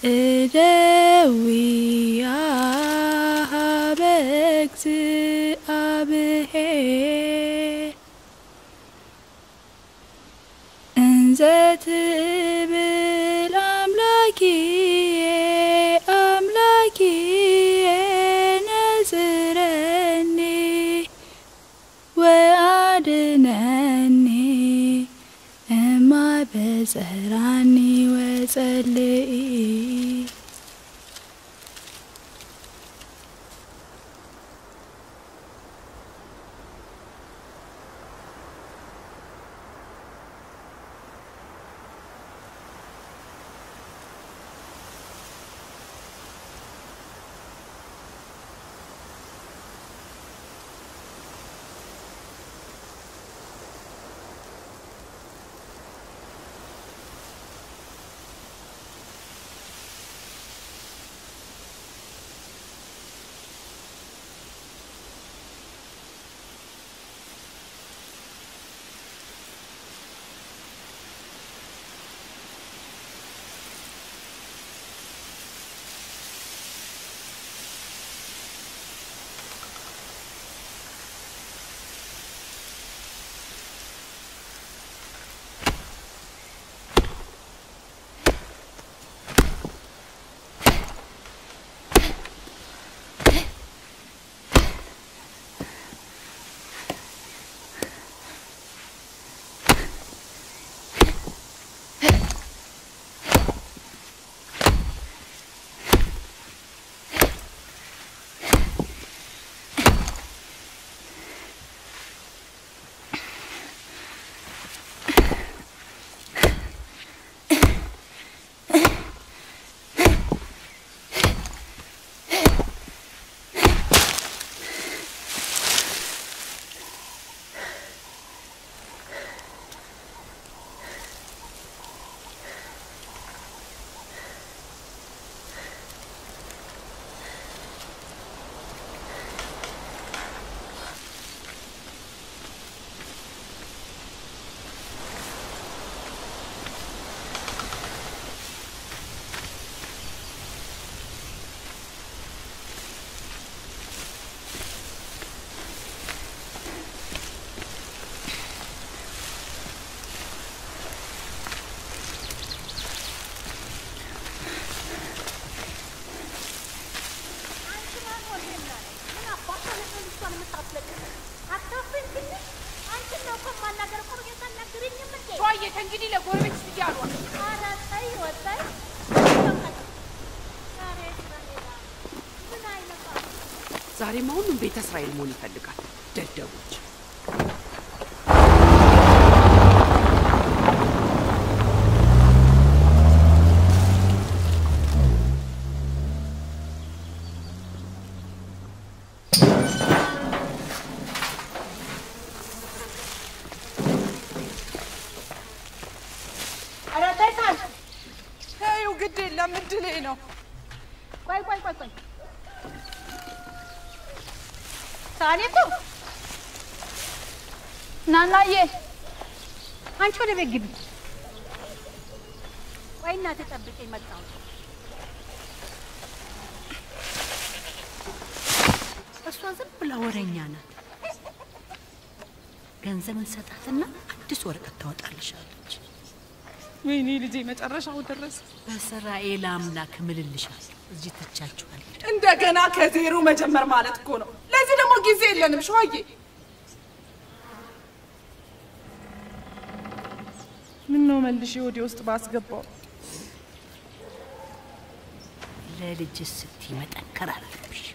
እደዊያ በእግዚአብሔር እንዘ ትብል አምላኪየ ነጽረኒ ወአድነኒ እማበጽራኒ ወጸልኢ ዛሬ ማሁንም ቤተ እስራኤል ሞን ይፈልጋል ደደቦች አራታይታል ሄዩ ግድ የለም እድሌ ነው ቆይ ሳኔቱ ናናዬ አንቺ ወደ ቤት ግቢ ቆይ እናቴ ጠብቀኝ መጣሁ እሷ ዝም ብላ ወሬኛ ናት ገንዘብ እንሰጣትና አዲስ ወረቀት ታወጣልሻለች ወይኔ ልጄ መጨረሻው ደረሰ በእስራኤል አምላክ ምልልሻለሁ እዚህ ተቻችኋል እንደገና ከዜሮ መጀመር ማለት እኮ ነው ለዚህ ደግሞ ጊዜ የለንም ሸዋዬ ምን ነው መልሽ ወዲ ውስጥ ባስገባው ለልጅስ ስትይ መጠንከር አለብሽ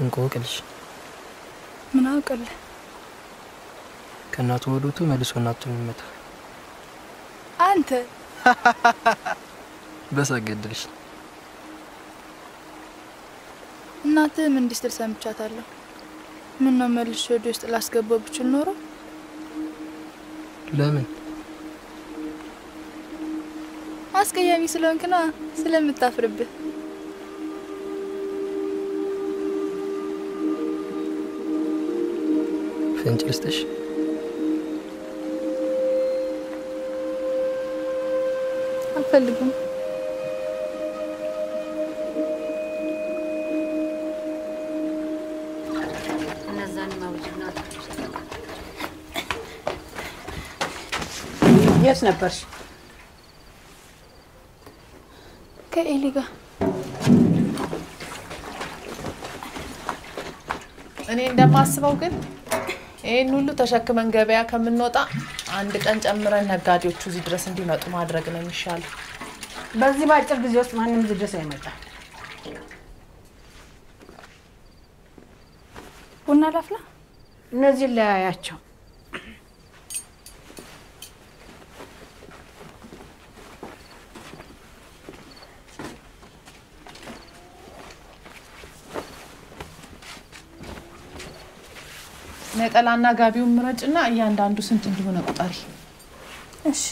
እንቆቅልሽ ምን አውቀልህ? ከእናቱ ወዶቱ መልሶ እናቱን ይመታ። አንተ በሳገድልሽ እናትህ ምን እንዲስትል ሰምቻታለሁ። ምን ነው መልሶ ወደ ውስጥ ላስገባው ብችል ኖሮ? ለምን? አስቀያሚ ስለሆንክና ስለምታፍርብህ። ፍንጭ ልስጥሽ? አልፈልግም። እነዛን ማውጅና የት ነበርሽ? ከኤሊ ጋር። እኔ እንደማስበው ግን ይሄን ሁሉ ተሸክመን ገበያ ከምንወጣ አንድ ቀን ጨምረን ነጋዴዎቹ እዚህ ድረስ እንዲመጡ ማድረግ ነው የሚሻለው። በዚህ ባጭር ጊዜ ውስጥ ማንንም እዚህ ድረስ አይመጣም። ቡና ላፍላ? እነዚህ ለያያቸው። ነጠላና ጋቢውን ምረጭና እያንዳንዱ ስንት እንደሆነ ቁጠሪ። እሺ።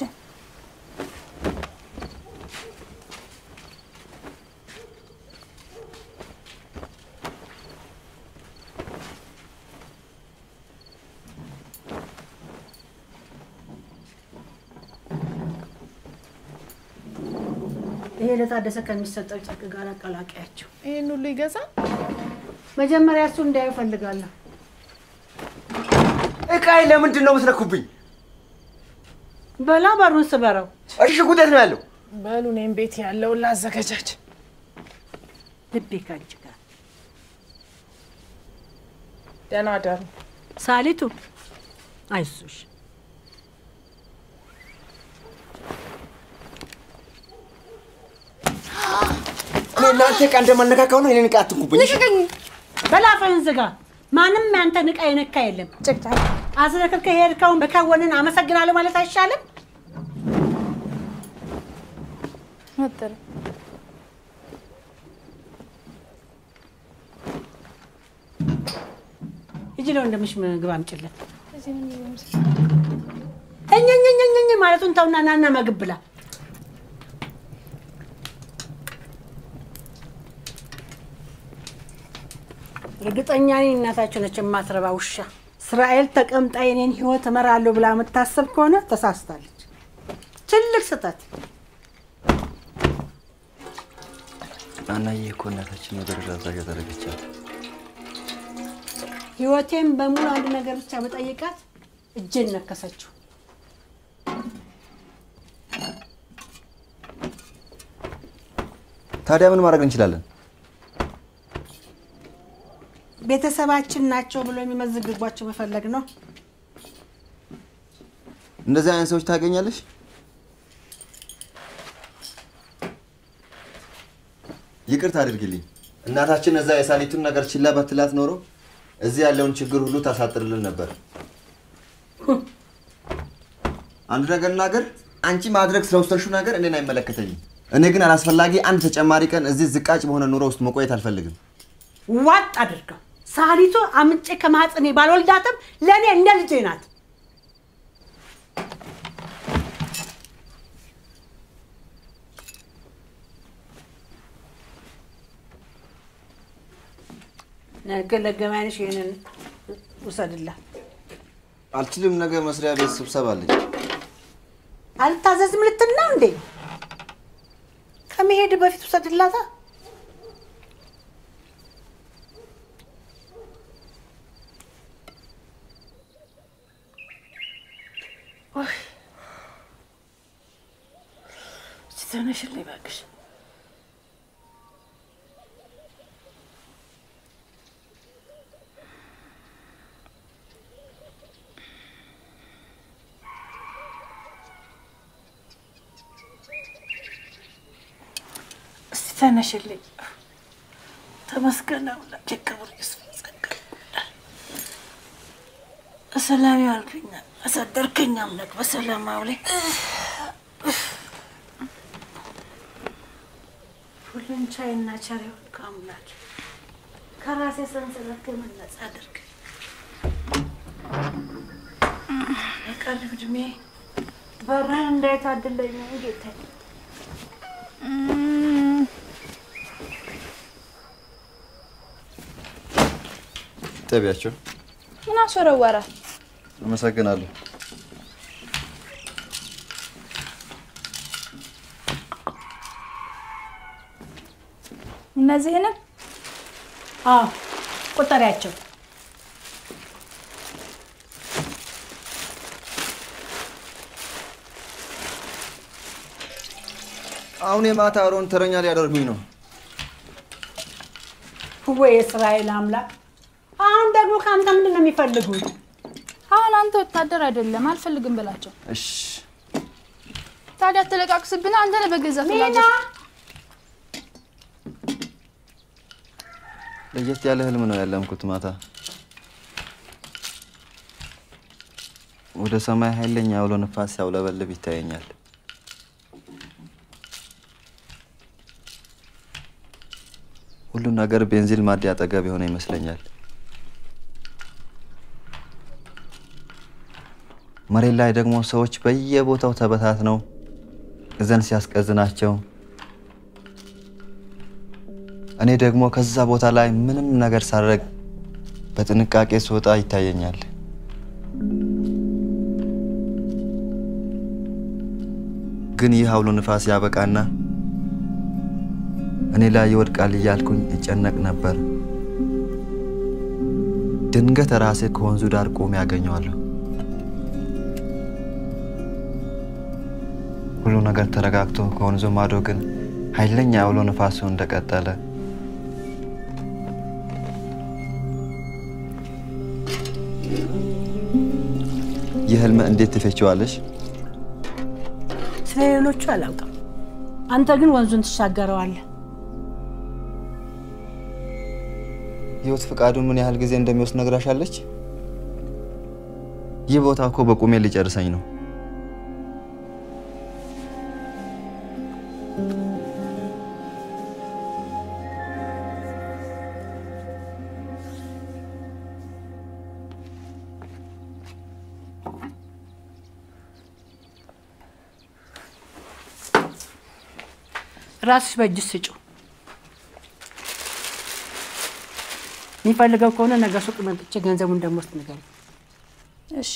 ይሄ ለታደሰ ከሚሰጠው ጨርቅ ጋር አቀላቀያቸው። ይሄን ሁሉ ይገዛል? መጀመሪያ እሱ እንዳይው ፈልጋለሁ። እቃይ ለምንድን ነው መስረኩብኝ? በላ በሩን ስበረው። እሺ ጉዳት ነው ያለው። በሉ እኔም ቤት ያለው ላዘጋጃች። ልቤ ካንቺ ጋር። ደህና ደሩ ሳሊቱ። አይዞሽ። እናንተ ቃ እንደማነካካው ነው እኔን ቃ አትንኩብኝ። ንሽቀኝ። በላፈን ዝጋ። ማንም ያንተ ንቃ የነካ የለም። ጭቅጫ አዝረከከ ሄድከውን በከወንን አመሰግናለሁ ማለት አይሻልም? መጥረ ይጅለው እንደምሽ ምግብ አምጪለት። እኛኛኛኛ ማለቱን ተውና ናና ምግብ ብላ። እርግጠኛ ነኝ እናታችሁ ነች የማትረባ ውሻ። እስራኤል ተቀምጣ የኔን ህይወት እመራለሁ ብላ የምታስብ ከሆነ ተሳስታለች። ትልቅ ስህተት። እናዬ እኮ እናታችን ወደ ራሳ ያደረገቻት። ህይወቴን በሙሉ አንድ ነገር ብቻ በጠይቃት እጄን ነከሰችው። ታዲያ ምን ማድረግ እንችላለን? ቤተሰባችን ናቸው ብሎ የሚመዝግቧቸው መፈለግ ነው። እንደዚህ አይነት ሰዎች ታገኛለሽ? ይቅርታ አድርግልኝ። እናታችን እዛ የሳሊቱን ነገር ችላ በትላት ኖሮ እዚህ ያለውን ችግር ሁሉ ታሳጥርልን ነበር። አንድ ነገር ነገር አንቺ ማድረግ ስለወሰንሽው ነገር እኔን አይመለከተኝም። እኔ ግን አላስፈላጊ አንድ ተጨማሪ ቀን እዚህ ዝቃጭ በሆነ ኑሮ ውስጥ መቆየት አልፈልግም። ዋጥ አድርገው። ሳሊቱ አምጬ ከማህፀኔ ባልወልዳትም ለኔ እንደ ልጄ ናት። ነገ ለገማንሽ ይሄንን ውሰድላ። አልችልም። ነገ መስሪያ ቤት ስብሰባ አለኝ። አልታዘዝም ልትል ነው እንዴ? ከመሄድ በፊት ውሰድላታ። ተነሽልኝ እባክሽ። ተነሽልኝ። ተመስገን አምላክ ክብር ይስፋ። በሰላም ያልከኝ አሳደርከኝ አምላክ በሰላም አውለኝ ሁሉን ቻይና ቻሪው ከአምላክ ከራሴ ሰንሰለት ከመነጽ አድርግ እድሜ በረን እንዳይታደለኝ ነው ጌታዬ ተቢያቸው ምን አስወረወረ አመሰግናለሁ እነዚህንም ቁጠሪያቸው አሁን የማታ አሮን ተረኛ ሊያደርጉኝ ነው ወይ እስራኤል አምላክ አሁን ደግሞ ካንተ ምንድነው የሚፈልጉት አሁን አንተ ወታደር አይደለም አልፈልግም ብላቸው እሺ ታዲያ ተለቃቅስብና አንተ ነህ በገዛ ፍላጎት ለየት ያለ ህልም ነው ያለምኩት ማታ ወደ ሰማይ ኃይለኛ አውሎ ነፋስ ያውለበልብ ይታየኛል ሁሉ ነገር ቤንዚን ማዲያ አጠገብ የሆነ ይመስለኛል መሬት ላይ ደግሞ ሰዎች በየቦታው ተበታትነው እዘን ሲያስቀዝናቸው እኔ ደግሞ ከዛ ቦታ ላይ ምንም ነገር ሳረግ በጥንቃቄ ስወጣ ይታየኛል ግን ይህ አውሎ ንፋስ ያበቃና እኔ ላይ ይወድቃል እያልኩኝ እጨነቅ ነበር ድንገት ራሴ ከወንዙ ዳር ቆሜ ያገኘዋለሁ ሁሉ ነገር ተረጋግቶ ከወንዙ ማዶ ግን ኃይለኛ አውሎ ንፋሱ እንደቀጠለ የህልም እንዴት ትፈቺዋለሽ ስለሌሎቹ አላውቅም አንተ ግን ወንዙን ተሻገረዋለህ ህይወት ፍቃዱ ምን ያህል ጊዜ እንደሚወስድ ነግራሻለች ይህ ቦታ እኮ በቁሜ ሊጨርሰኝ ነው ራስሽ በእጅ ስጩ የሚፈልገው ከሆነ ነገ ሱቅ መጥቼ ገንዘቡን እንደምወስድ ንገረኝ እሺ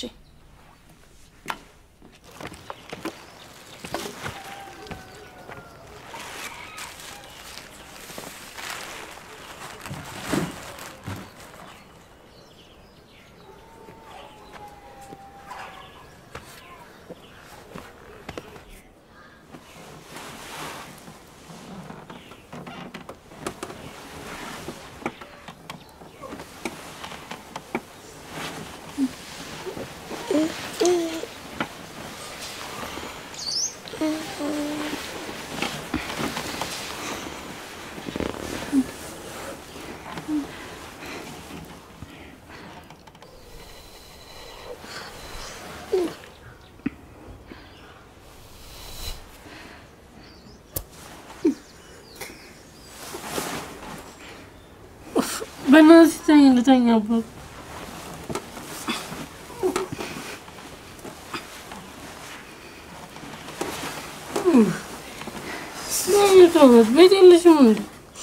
በእናትህ ተኝ ልተኛበት ለምን ቤት የለሽም እንዴ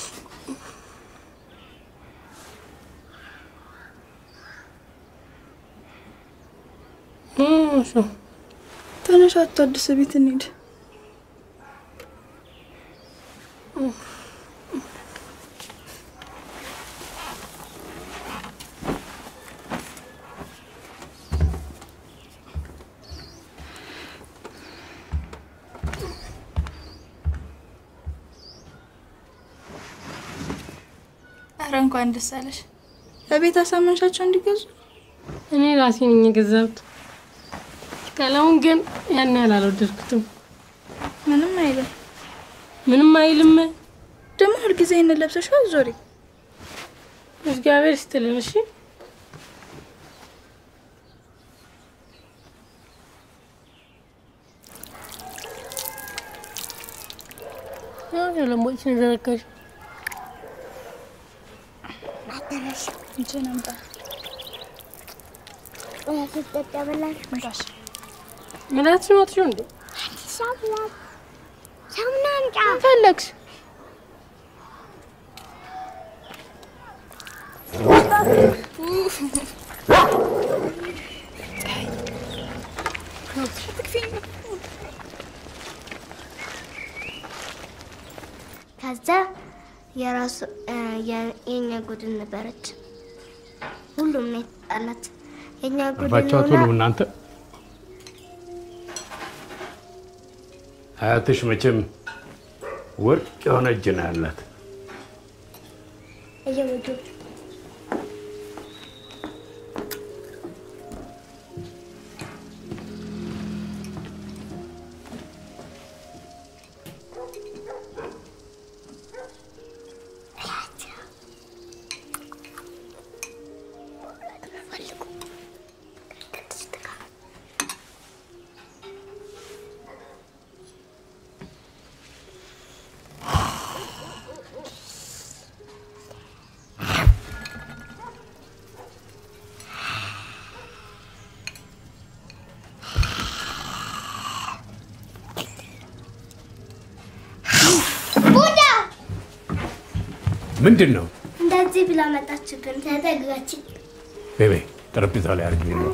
ተነሽ አታድስ ቤት እንሂድ እንኳን ደስ አለሽ ለቤት አሳመንሻቸው እንዲገዙ እኔ ራሴ ነኝ የገዛሁት ቀለሙን ግን ያን ያህል አልወደድኩትም ምንም አይልም ደግሞ ሁሉ ጊዜ እንለብሰሽ ዞሪ እግዚአብሔር ይስጥልኝ እሺ ለሞች ነዘረከሽ አተረሽ እንጂ ነምጣ ተጠጣበላሽ ምንዳሽ ምናት ነው እንዴ ሳሙና አምጣ ፈለግሽ ከዛ የራሱ የኛ ጉድን ነበረች ሁሉም ነው የተጣላት የኛ ጉድን ነው እናንተ አያትሽ መቼም ወርቅ የሆነ እጅ ነው ያላት እየወጁ ምንድነው እንደዚህ ብላ መጣችብን ተጠጋች ቤቤ ጠረጴዛው ላይ አርጊ ነው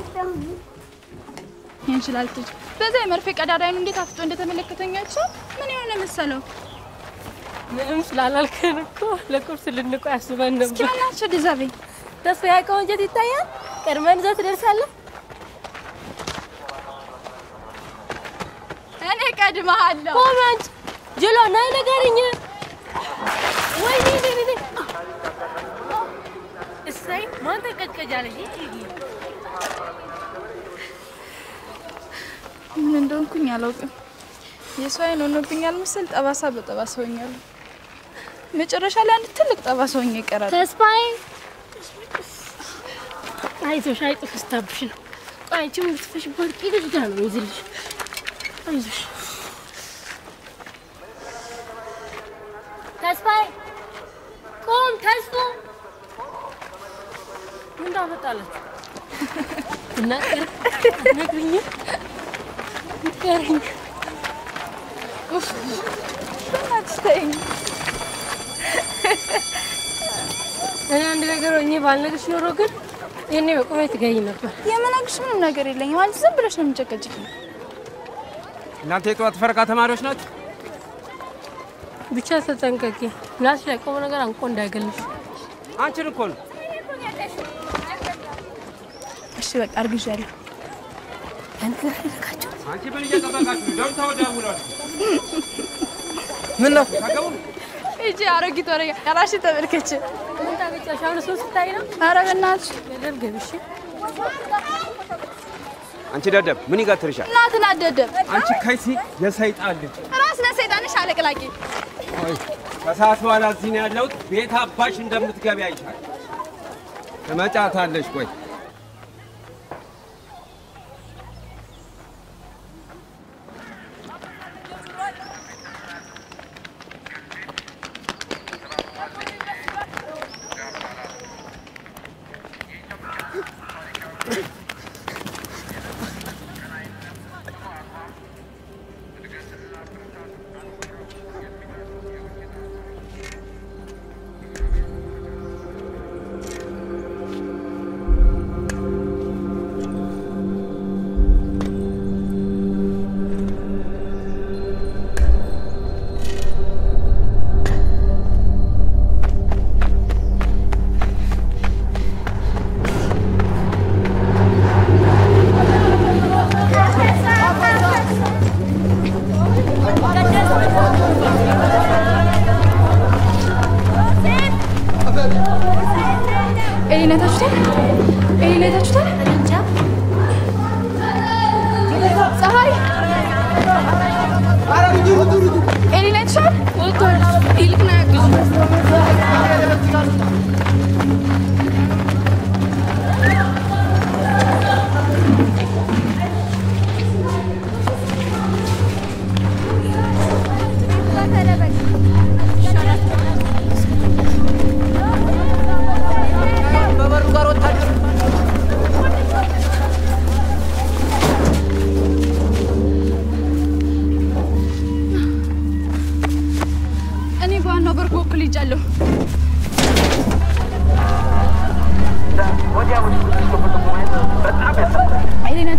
ይንችላልት በዛ የመርፌ ቀዳዳይን እንዴት አፍጦ እንደተመለከተኛቸው ምን ይሆነ መሰለው ምንም ስላላልከን እኮ ለቁርስ ልንቆ ያስበን ነበር እስኪ ማናቸው ዲዛቤ ተስፋ ያቀው እንጀት ይታያል ቀድመን ዘት ደርሳለህ እኔ ቀድመሃለሁ ኮመንት ጅሎ ናይ ነገርኝ ወይ ኔ እሰይ ማን ተቀቀጃለሽ ምን እንደሆንኩኝ አላውቅም የሰው አይን ሆኖብኛል መሰል ጠባሳ በጠባሳ ሆኛለሁ መጨረሻ ላይ አንድ ትልቅ ጠባሳ ሆኜ ይቀራል ተስፋዬ አይዞሽ አይጥፍስታብሽ ነው አንቺም ልትፈሽ በርቂ ልጅ ጋር ነው ይዝልሽ አይዞሽ ተስፋዬ ቆም ተስፋ ምን እንዳመጣለች እና ነግሪኝ ንገሪኝ ኡፍ በእናትሽ እኔ አንድ ነገር ሆኜ ባልነግርሽ ኖሮ ግን የኔ በቁሜ ትገኝ ነበር የምነግርሽ ምንም ነገር የለኝም አንቺ ዝም ብለሽ ነው የምትጨቀጭቂኝ እናንተ የጧት ፈረቃ ተማሪዎች ናችሁ ብቻ ተጠንቀቂ ምላስ ላይ ቆሞ ነገር አንቆ እንዳይገልሽ አንቺን እኮ ነው እሺ በቃ አርግዣለሁ አንተ ለካቸው አንቺ ምን እየጠበቃችሁ ነው ደምታው ዳውላችሁ ምን ነው ታገቡ እጂ አሮጊት ወሬ ያራሽ ተመልከች ምን ታገጫሽ አሁን ሶስት ታይ ነው ኧረ በእናትሽ ለደል ገብሽ አንቺ ደደብ ምን ይጋትርሻል እናትን አደደብ አንቺ ከይሲ የሰይጣን ልጅ ራስ ለሰይጣንሽ አለቅላቂ ከሰዓት በኋላ እዚህ ነው ያለሁት ቤት አባሽ እንደምትገቢ አይሻል ትመጫታለሽ ቆይ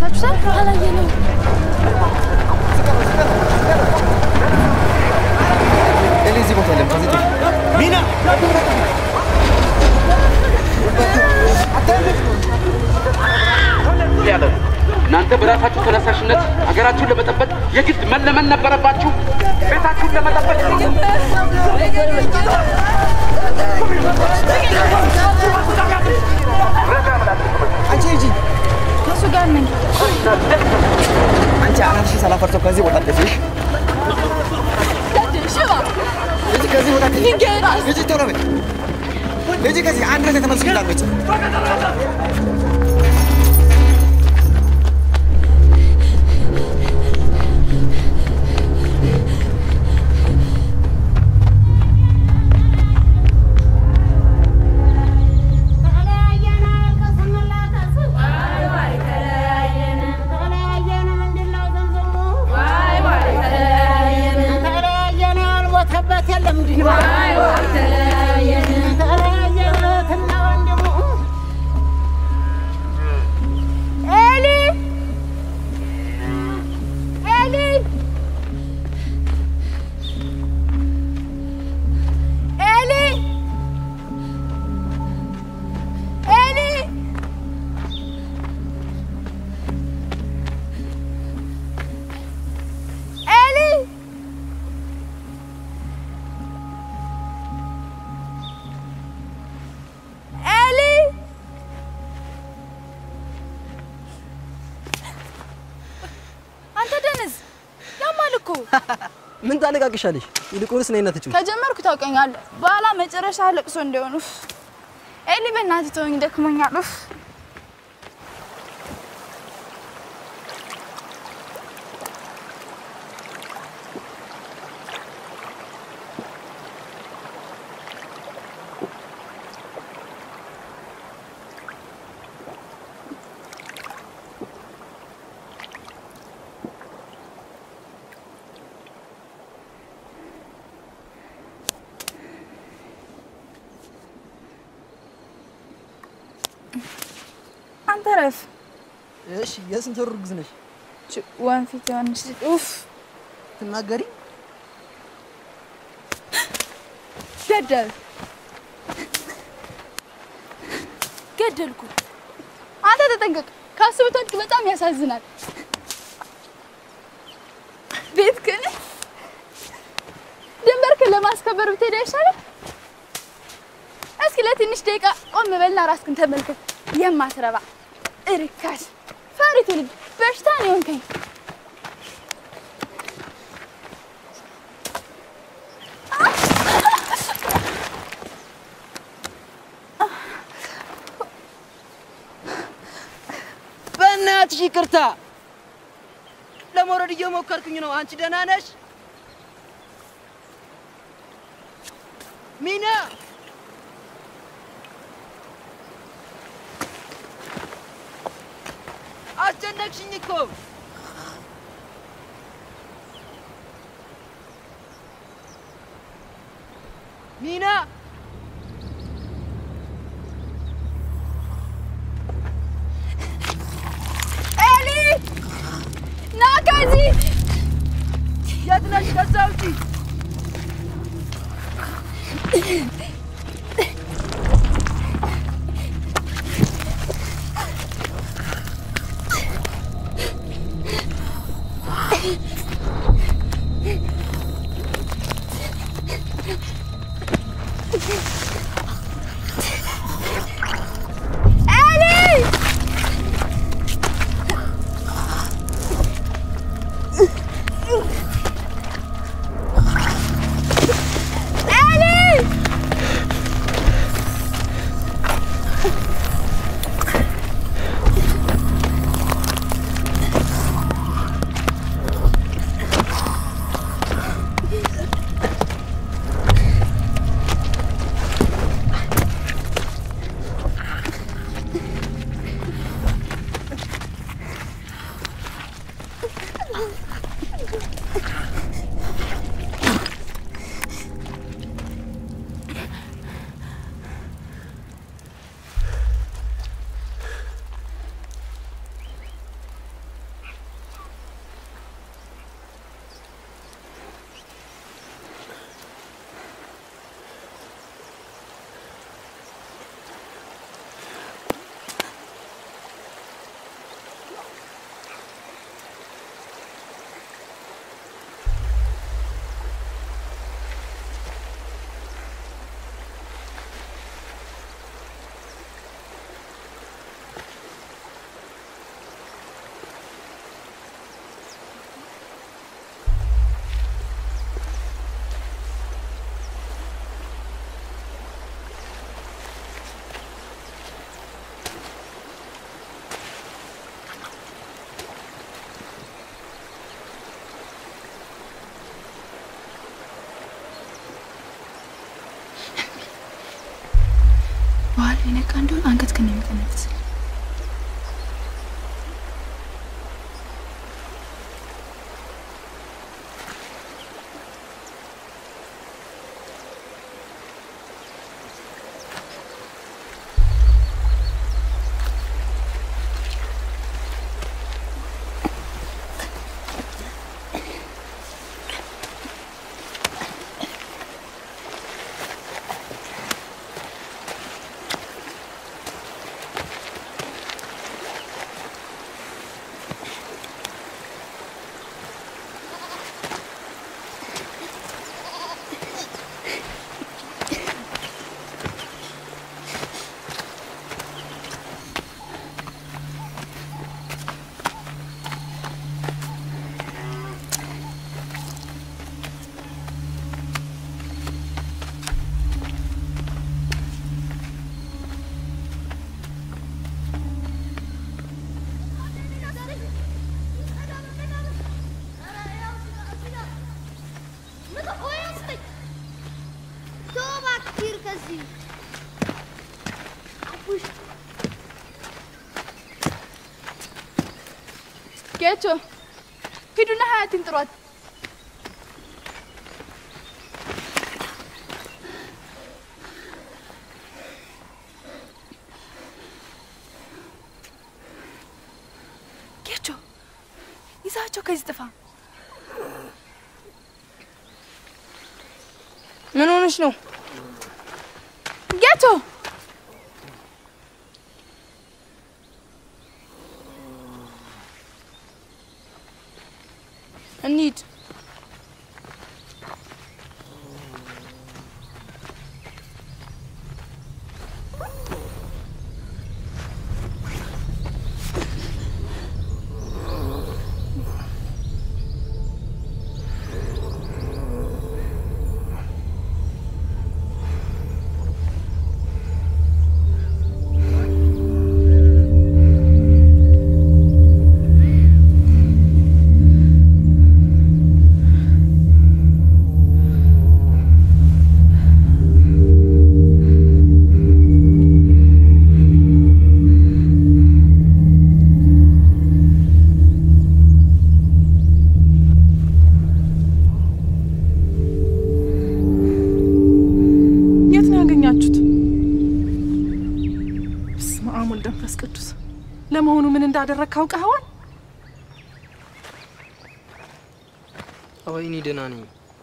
አይታችሁታል? አላየነውም። እዚህ ቦታ የለም። ከዚህ ሚና እናንተ በራሳችሁ ተነሳሽነት ሀገራችሁን ለመጠበቅ የግድ መለመን ነበረባችሁ። ቤታችሁን ለመጠበቅ አንቺ ሂጂ፣ ከሱ ጋር ነኝ። አንቺ አናትሽን ሳላፈርሰው ከዚህ ቦታ ደፍሽ። ሽባ ሂጂ፣ ከዚህ ቦታ ሂጂ፣ ቶሎ በይ ሂጂ፣ ከዚህ አንድ ላይ ተመልሰሽ እንዳትመጪ። ምን ታነቃቅሻለሽ? ይልቁንስ ነይና ትጩ። ከጀመርኩ ታውቀኛለህ። በኋላ መጨረሻ ለቅሶ እንደሆኑ ኤሊ በእናትህ ተወኝ፣ ደክሞኛል። አንተ ረፍ። እሺ የስንት ወር እርጉዝ ነሽ? ወንፊት ዮሐንስ ኡፍ ትናገሪ ገደል ገደልኩ። አንተ ተጠንቀቅ። ካሱ ብትወድቅ በጣም ያሳዝናል። ቤት ግን ድንበርክን ለማስከበር ብትሄድ አይሻልም? እስኪ ለትንሽ ደቂቃ ቆም በልና ራስክን ተመልከት። የማትረባ እርካሽ ፈሪ ትውልድ በሽታ ነው የሆንከኝ። በእናትሽ ይቅርታ፣ ለመውረድ እየሞከርኩኝ ነው። አንቺ ደህና ነሽ ሚና? አስጨነቅሽኝ እኮ። ሚና ኤሊ ና ከዚህ። የት ነሽ? ከዛ ውጪ። የነቃ እንደሆነ አንገት ከነ የሚተነፍስ ጌቾ ሂዱና ሀያትን ጥሯት ጌቾ ይዛቸው ከዚህ ጥፋ ምን ሆነሽ ነው ጌቾ እንሂድ ለመሆኑ ምን እንዳደረክ አውቀኸዋል? ወይኔ ደህና ነኝ።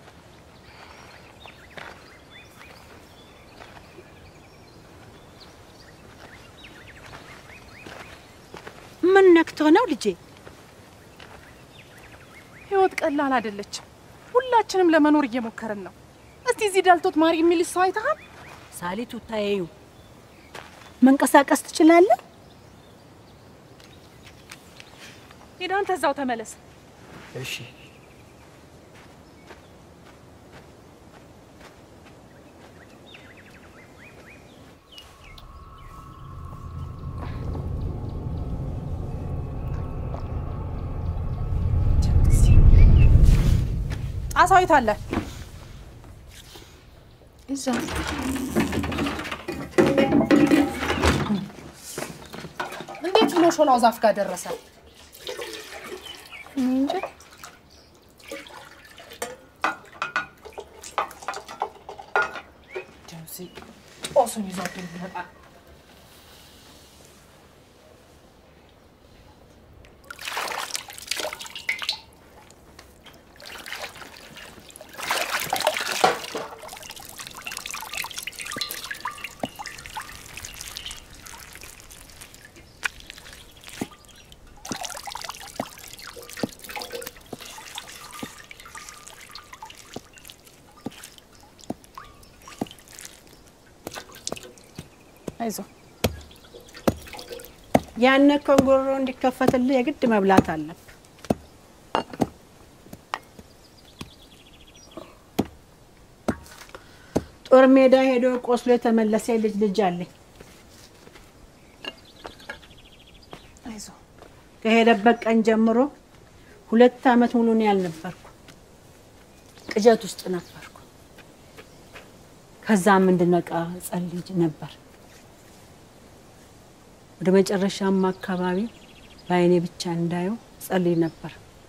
ምን ነክቶ ነው ልጄ? ህይወት ቀላል አይደለችም። ሁላችንም ለመኖር እየሞከርን ነው። እስቲ እዚህ ዳልቶት ማሪ የሚል ሰው አይተሃል? ሳሊቱ ታየዩ መንቀሳቀስ ትችላለህ? ሄዳን ተዛው ተመለስ። እሺ ጣሳው የታለ? እዛ እንዴት ብሎ ሾላው ዛፍ ጋር ደረሰ? እንጂ ጀምሲ ኦሱን ይዞት ይመጣል። አይዞ ያነ ኮንጎሮ እንዲከፈትልህ የግድ መብላት አለብ። ጦር ሜዳ ሄዶ ቆስሎ የተመለሰ ልጅ አለኝ። አይዞ ከሄደበት ቀን ጀምሮ 2 አመት ሙሉ ነው ያልነበርኩ። ቅጀት ውስጥ ነበርኩ። ከዛም እንድነቃ ጸልይ ነበር። ወደ መጨረሻም አካባቢ በአይኔ ብቻ እንዳየው ጸልይ ነበር።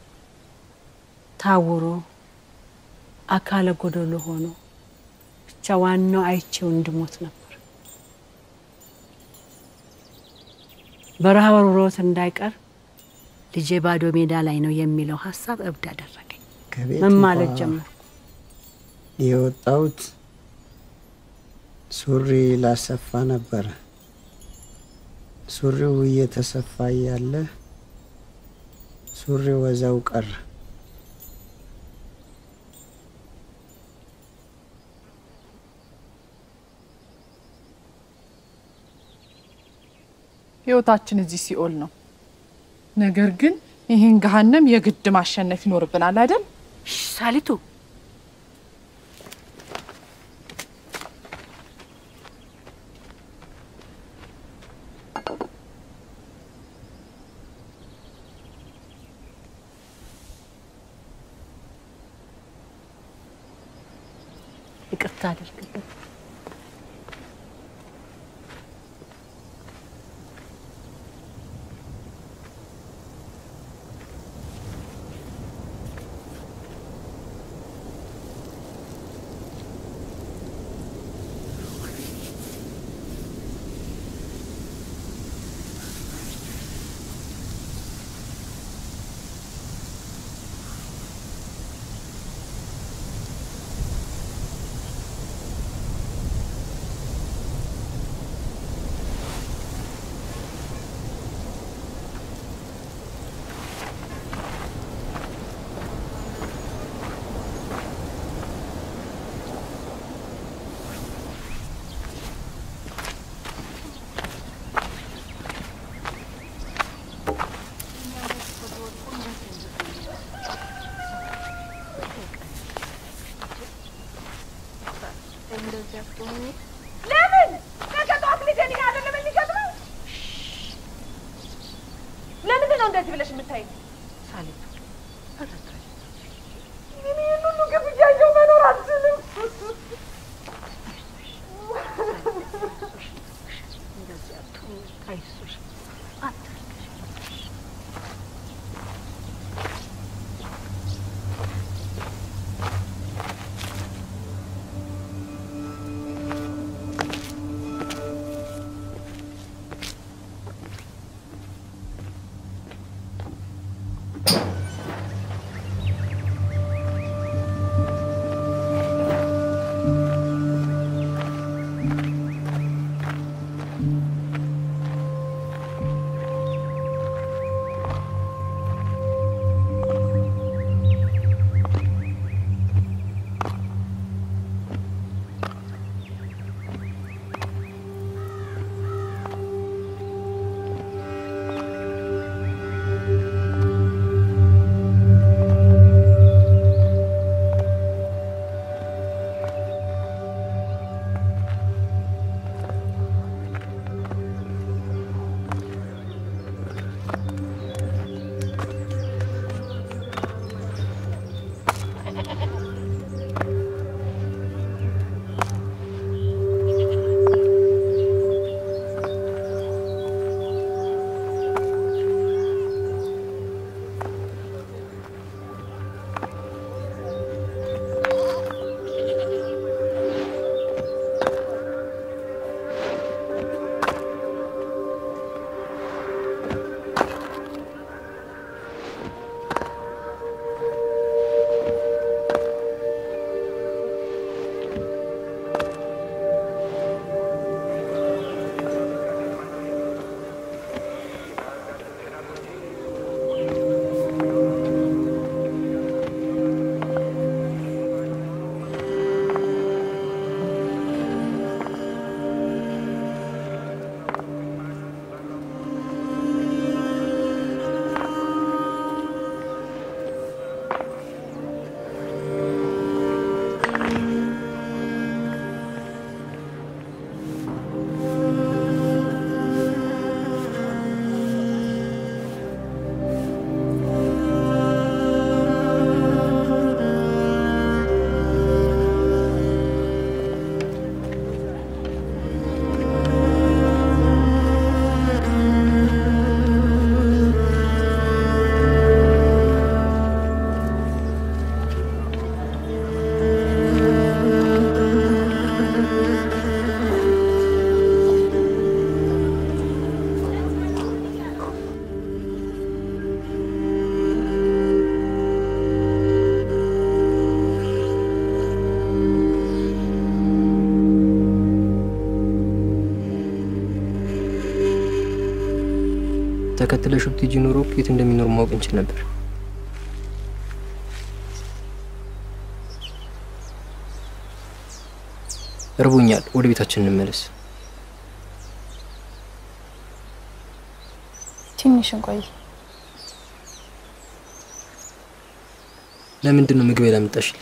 ታውሮ አካለ ጎደሎ ሆኖ ብቻ ዋናው አይቼው እንድሞት ነበር። በረሃ ወሮት እንዳይቀር ልጄ ባዶ ሜዳ ላይ ነው የሚለው ሐሳብ እብድ አደረገኝ። ምን ማለት ጀመርኩ። የወጣሁት ሱሪ ላሰፋ ነበር። ሱሪው እየተሰፋ ያለ ሱሪው ወዛው ቀረ። ህይወታችን እዚህ ሲኦል ነው። ነገር ግን ይሄን ገሃነም የግድ ማሸነፍ ይኖርብናል አይደል? ሳሊቱ ይቅርታ አድርግልኝ። ለምን ከገጧት ልጄን ይሄ አይደለም የሚገጥመው? ለምንድን ነው እንደዚህ ብለሽ የምታይኝ? ሳሊቱ ተረጋጊ። እኔ ይህን ሁሉ ግፍ እያየሁ መኖር አልችልም። እንደዚህ አትሁኝ። አይዞሽ ተከትለሽው ብትሄጂ ኖሮ የት እንደሚኖር ማወቅ እንችል ነበር። እርቦኛል፣ ወደ ቤታችን እንመለስ። ትንሽ እንቆይ። ለምንድን ነው ምግብ ያላመጣሽልኝ?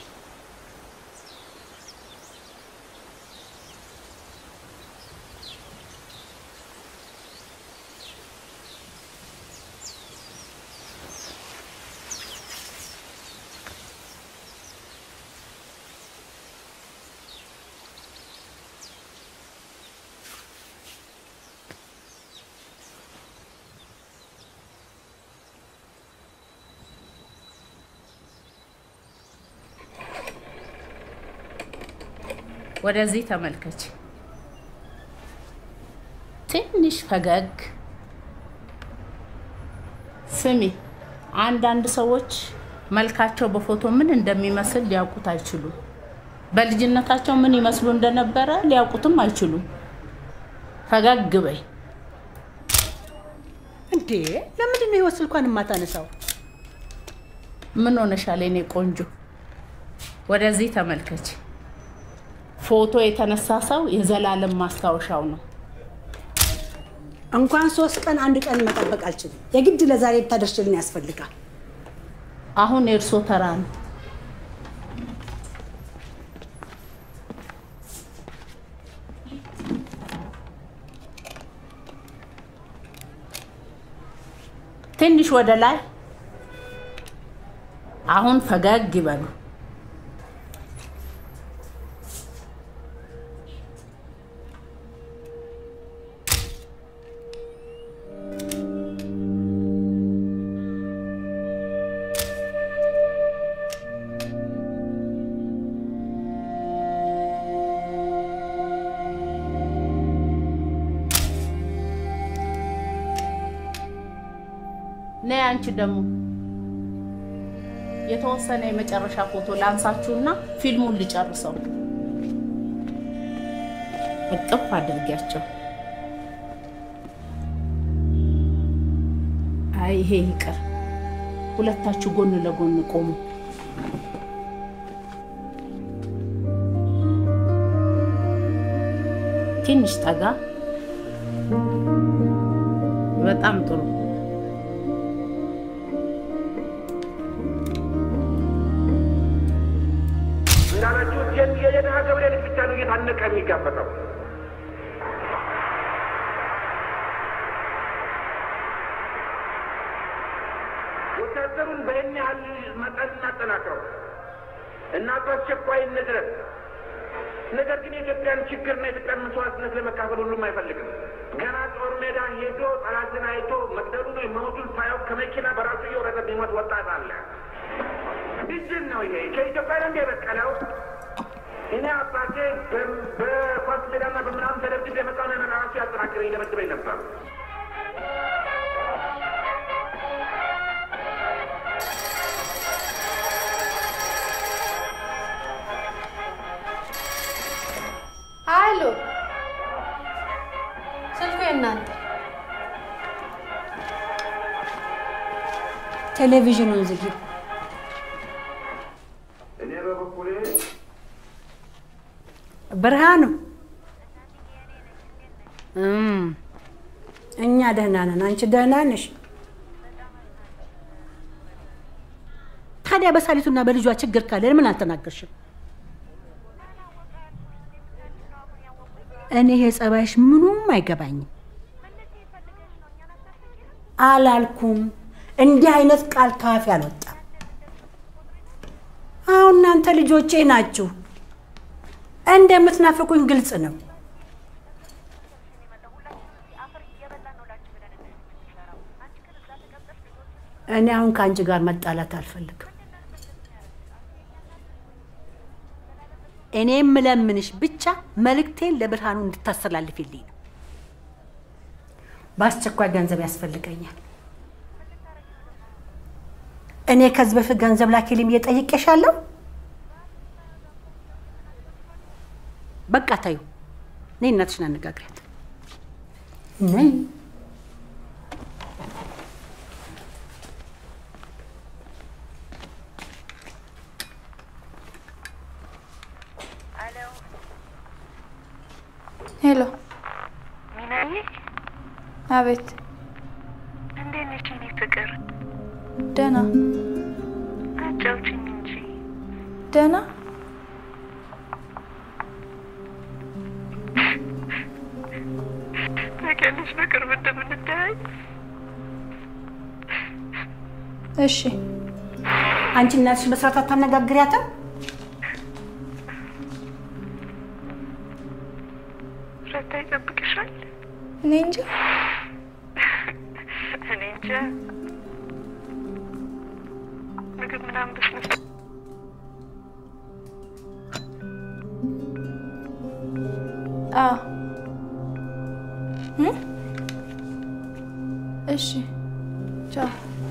ወደዚህ ተመልከች። ትንሽ ፈገግ። ስሚ፣ አንዳንድ ሰዎች መልካቸው በፎቶ ምን እንደሚመስል ሊያውቁት አይችሉም። በልጅነታቸው ምን ይመስሉ እንደነበረ ሊያውቁትም አይችሉም። ፈገግ በይ። እንዴ ለምንድን ነው ይወስል እንኳን የማታነሳው? ምን ሆነሻል የኔ ቆንጆ? ወደዚህ ተመልከች። ፎቶ የተነሳ ሰው የዘላለም ማስታወሻው ነው። እንኳን 3 ቀን 1 ቀን መጠበቅ አልችልም። የግድ ለዛሬ ብታደርሽልኝ ያስፈልጋል። አሁን የእርሶ ተራ ነው። ትንሽ ወደ ላይ። አሁን ፈገግ ይበሉ። ነይ አንቺ ደግሞ የተወሰነ የመጨረሻ ፎቶ ላንሳችሁና ፊልሙን ልጨርሰው። እጥፍ አድርጊያቸው። አይ ይሄ ይቅር። ሁለታችሁ ጎን ለጎን ቆሙ። ትንሽ ጠጋ። በጣም ጥሩ። የደሃ ገበሬ ልጅ ብቻ ነው እየታነቀ የሚጋፈጠው። ወታደሩን በይህን ያህል መጠን እናጠናክረው እና በአስቸኳይ እንድረስ። ነገር ግን የኢትዮጵያን ችግርና የኢትዮጵያን መስዋዕትነት ለመካፈል ሁሉም አይፈልግም። ገና ጦር ሜዳ ሄዶ ጠላትን አይቶ መግደሉን ወይ መሞቱን ሳያውቅ ከመኪና በራሱ እየወረደ የሚሞት ወጣት አለ። ምንድን ነው ይሄ? ከኢትዮጵያ ነው የበቀለው? እኔ አባቴ በኳስ ሜዳና በምናምን ተደብድቤ የመጣውን ራሱ ያጠናክረኝ ይደበድበኝ ነበር። አሎ፣ ስልኩ የእናንተ? ቴሌቪዥኑን ዝጊ። እኔ በበኩሌ ብርሃኑ፣ እኛ ደህና ነን። አንቺ ደህና ነሽ? ታዲያ በሳሊቱና በልጇ ችግር ካለ ለምን አልተናገርሽም? እኔ የጸባይሽ ምኑም አይገባኝም። አላልኩም። እንዲህ አይነት ቃል ካፌ አልወጣም። አሁን እናንተ ልጆቼ ናችሁ። እንደምትናፍቁኝ ግልጽ ነው። እኔ አሁን ከአንቺ ጋር መጣላት አልፈልግም። እኔ የምለምንሽ ብቻ መልእክቴን ለብርሃኑ እንድታስተላልፊልኝ ነው። በአስቸኳይ ገንዘብ ያስፈልገኛል። እኔ ከዚህ በፊት ገንዘብ ላኪልኝ ብዬ ጠይቄሻለሁ። በቃ ታዩ። ነይ እናትሽን አነጋግሪያት። ነይ አቤት እንዴት ነሽ የኔ ፍቅር? ደህና አጫውችኝ እንጂ። ደህና ታውቂያለሽ በቅርብ እንደምንተያይ። እሺ አንቺ እናትሽ በስርዓት አታነጋግሪያትም? ረታ ይጠብቅሻል። እኔ እንጃ እኔ እንጃ። ምግብ ምናምን በስነስ እሺ ቻው።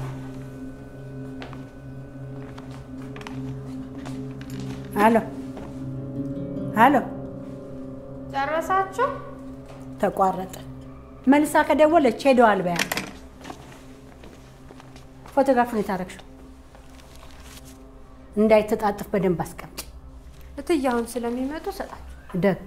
አሎ አሎ፣ ጨረሳችሁ? ተቋረጠ። መልሳ ከደወለች ሄደዋል በያት። ፎቶግራፉን የታረግሽው እንዳይተጣጥፍ በደንብ አስቀምጪ። እትዬ አሁን ስለሚመጡ ሰጣችሁ። ደግ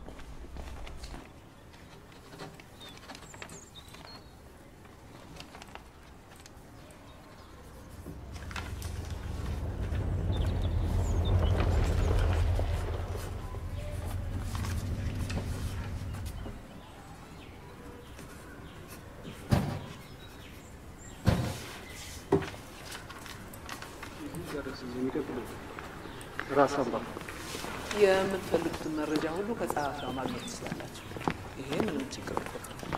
ራስ አምባ የምትፈልጉትን መረጃ ሁሉ ከጸሐፊዋ ማግኘት ትችላላችሁ። ይሄ ምንም ችግር አይፈጥርም።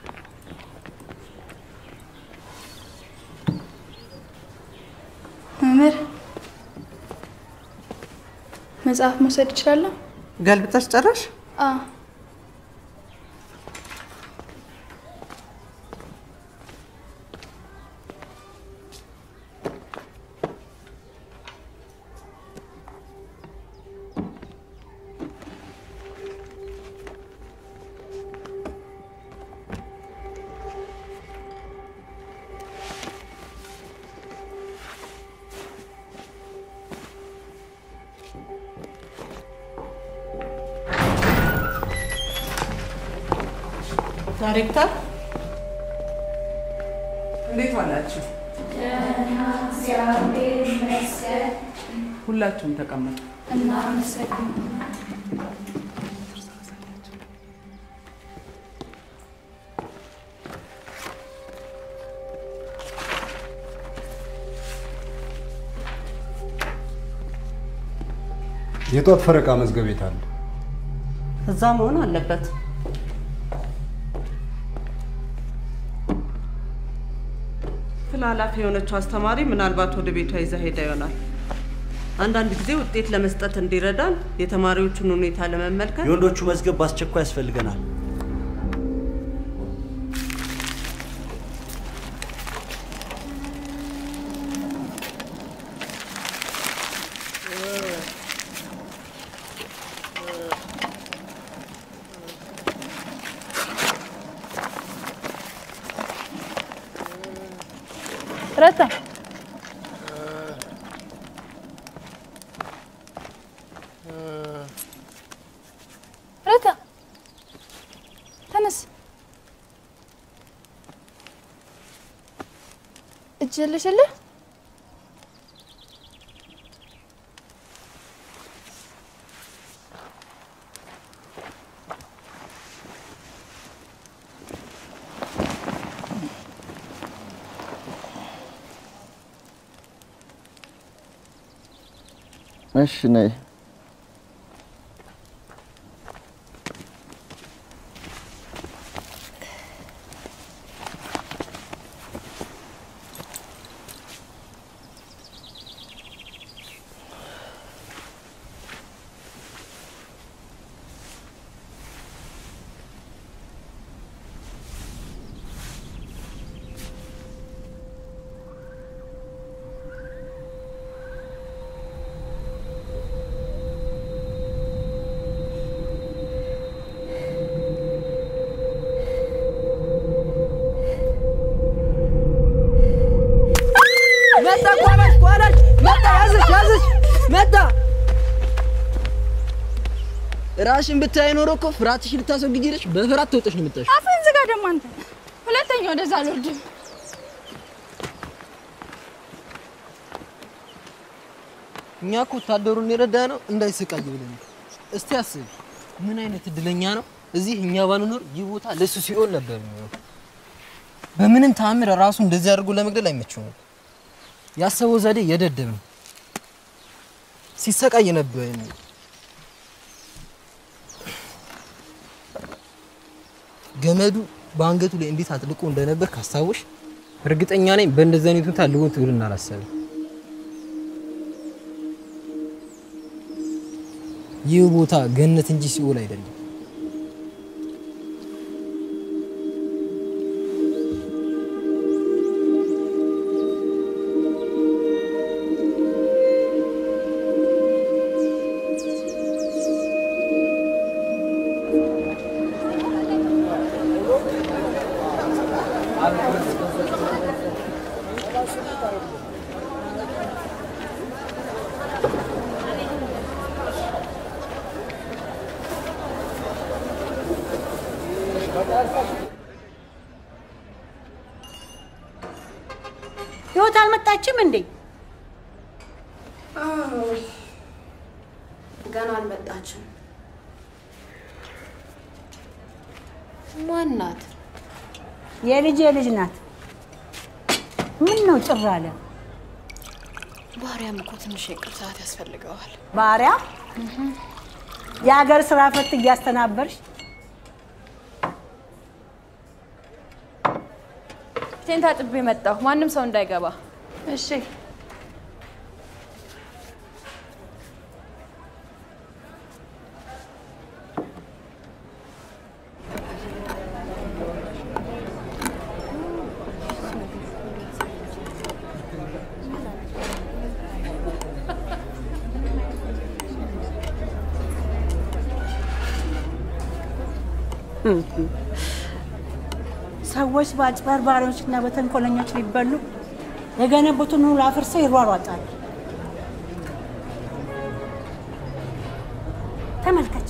መምህር መጽሐፍ መውሰድ እችላለሁ? ገልብጠሽ ጨረሽ? አዎ። ዳይሬክተር እንዴት ዋላችሁ? ደህና እግዚአብሔር ይመስገን። ሁላችሁም ተቀመጡ። እናመሰግናለን። የጧት ፈረቃ መዝገብ ቤት አለ። እዛ መሆን አለበት። ክፍል ኃላፊ የሆነችው አስተማሪ ምናልባት ወደ ቤቷ ይዛ ሄዳ ይሆናል። አንዳንድ ጊዜ ውጤት ለመስጠት እንዲረዳን የተማሪዎቹን ሁኔታ ለመመልከት የወንዶቹ መዝገብ በአስቸኳይ ያስፈልገናል። ረታ ረታ ተነስ። እጅ የለሽልህ? እሺ ነይ። ራስሽን ብታይ ኖሮ እኮ ፍራትሽን ልታስወግጂልሽ በፍራት ተውጥሽ ነው የምታሽ። አፍህን ዝጋ ደግሞ አንተ። ሁለተኛ ወደዛ አልወርድም። እኛ እኮ ወታደሩን የረዳ ነው እንዳይሰቃይ ብለን። እስቲ አስብ ምን አይነት እድለኛ ነው። እዚህ እኛ ባንኖር ይህ ቦታ ለሱ ሲሆን ነበር ነው። በምንም ታምር ራሱ እንደዚህ አድርጎ ለመግደል አይመችውም። ያሰበው ዘዴ የደደብ ነው። ሲሰቃይ ነበር። ገመዱ በአንገቱ ላይ እንዴት አጥልቆ እንደነበር ካስታወሽ እርግጠኛ ነኝ በእንደዚህ አይነቱ ታልጎን ትውልና አላሰበም። ይህ ቦታ ገነት እንጂ ሲኦል አይደለም። ህይወት አልመጣችም እንዴ? ገና አልመጣችም። ማን ናት? የልጄ ልጅ ናት። ምን ነው ጭር አለ? ባሪያም እኮ ትንሽ የቅርብ ሰዓት ያስፈልገዋል። ባሪያ? የሀገር ስራ ፈት እያስተናበርሽ ፊቴን ታጥቤ መጣሁ። ማንም ሰው እንዳይገባ። እሺ። ሰዎች በአጭበርባሪዎችና በተንኮለኞች ሊበሉ የገነቡትን ሁሉ አፍርሰው ይሯሯጣሉ። ተመልከች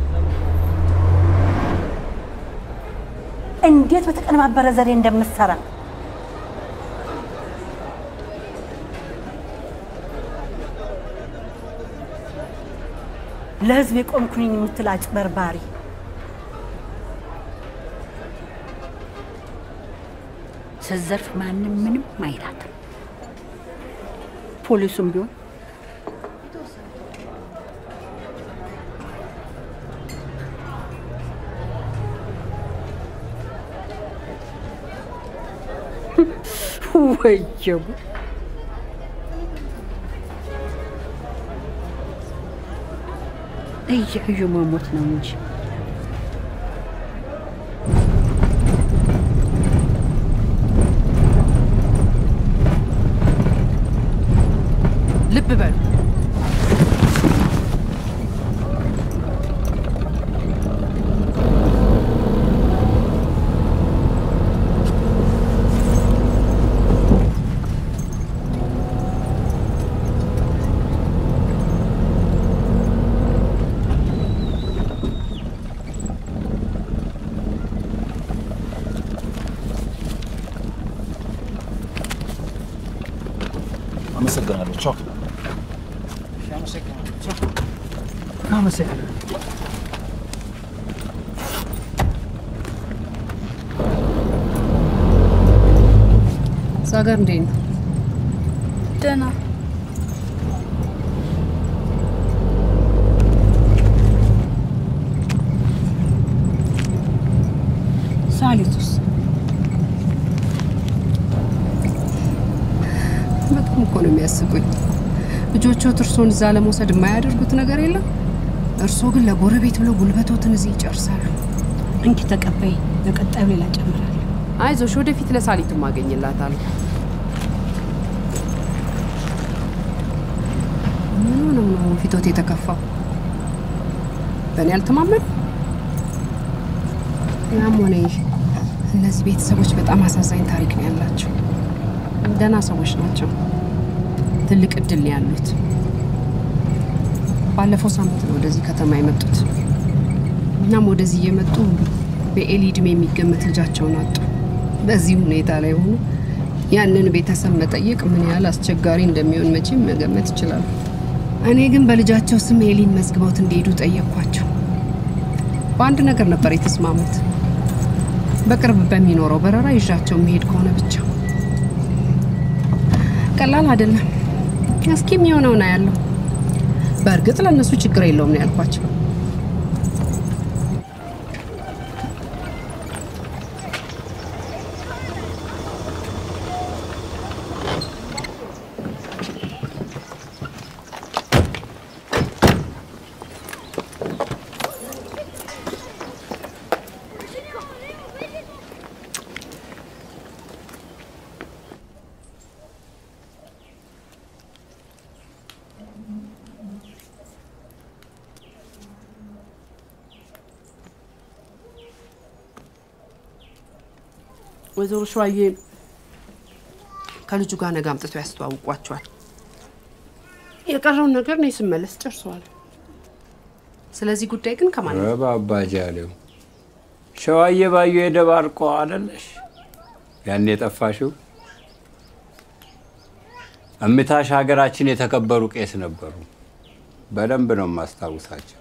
እንዴት በተቀነባበረ ዘዴ እንደምትሰራ። ለህዝብ የቆምኩኝ የምትል አጭበርባሪ ስትዘርፍ ማንም ምንም አይላትም። ፖሊሱም ቢሆን ወየቡ እያዩ መሞት ነው እንጂ ልብ በሉ። አመሰግናለሁ። ቻው። አመሰግናለሁ። እዛ ጋር እንዴት ነው? ደህና። ሳሊቱስ በጣም እኮ ነው የሚያስቁኝ። ልጆቹ እርሶን እዛ ለመውሰድ የማያደርጉት ነገር የለም። እርሶ ግን ለጎረቤት ብለው ጉልበቶትን እዚህ ይጨርሳሉ። እንኪ ተቀበይ፣ ለቀጣዩ ሌላ ጨምራለሁ። አይዞሽ፣ ወደፊት ለሳሊቱ ማገኝላታለሁ። ምን ሆነው ነው ፊቶት የተከፋው? በእኔ አልተማመኑ? ያም ሆነ ይህ እነዚህ ቤተሰቦች በጣም አሳዛኝ ታሪክ ነው ያላቸው። ደህና ሰዎች ናቸው። ትልቅ እድል ነው ያሉት። ባለፈው ሳምንት ነው ወደዚህ ከተማ የመጡት። እናም ወደዚህ እየመጡ በኤሊ እድሜ የሚገመት ልጃቸውን አጡ። በዚህ ሁኔታ ላይ ሆኖ ያንን ቤተሰብ መጠየቅ ምን ያህል አስቸጋሪ እንደሚሆን መቼም መገመት ይችላል። እኔ ግን በልጃቸው ስም ኤሊን መዝግበውት እንዲሄዱ ጠየቅኳቸው። በአንድ ነገር ነበር የተስማሙት። በቅርብ በሚኖረው በረራ ይዣቸው መሄድ ከሆነ ብቻ። ቀላል አይደለም። እስኪ የሚሆነው ነው ያለው። በእርግጥ ለነሱ ችግር የለውም ነው ያልኳቸው። ወይዘሮ ሸዋዬ ከልጁ ጋር ነገ አምጥተው ያስተዋውቋቸዋል። የቀረውን ነገር ነው ስመለስ ጨርሰዋል። ስለዚህ ጉዳይ ግን ከማን ነው? አባጃሌው ሸዋዬ ባዩ የደባርቆ አይደለሽ? ያን የጠፋሽው እምታሽ ሀገራችን የተከበሩ ቄስ ነበሩ። በደንብ ነው ማስታውሳቸው።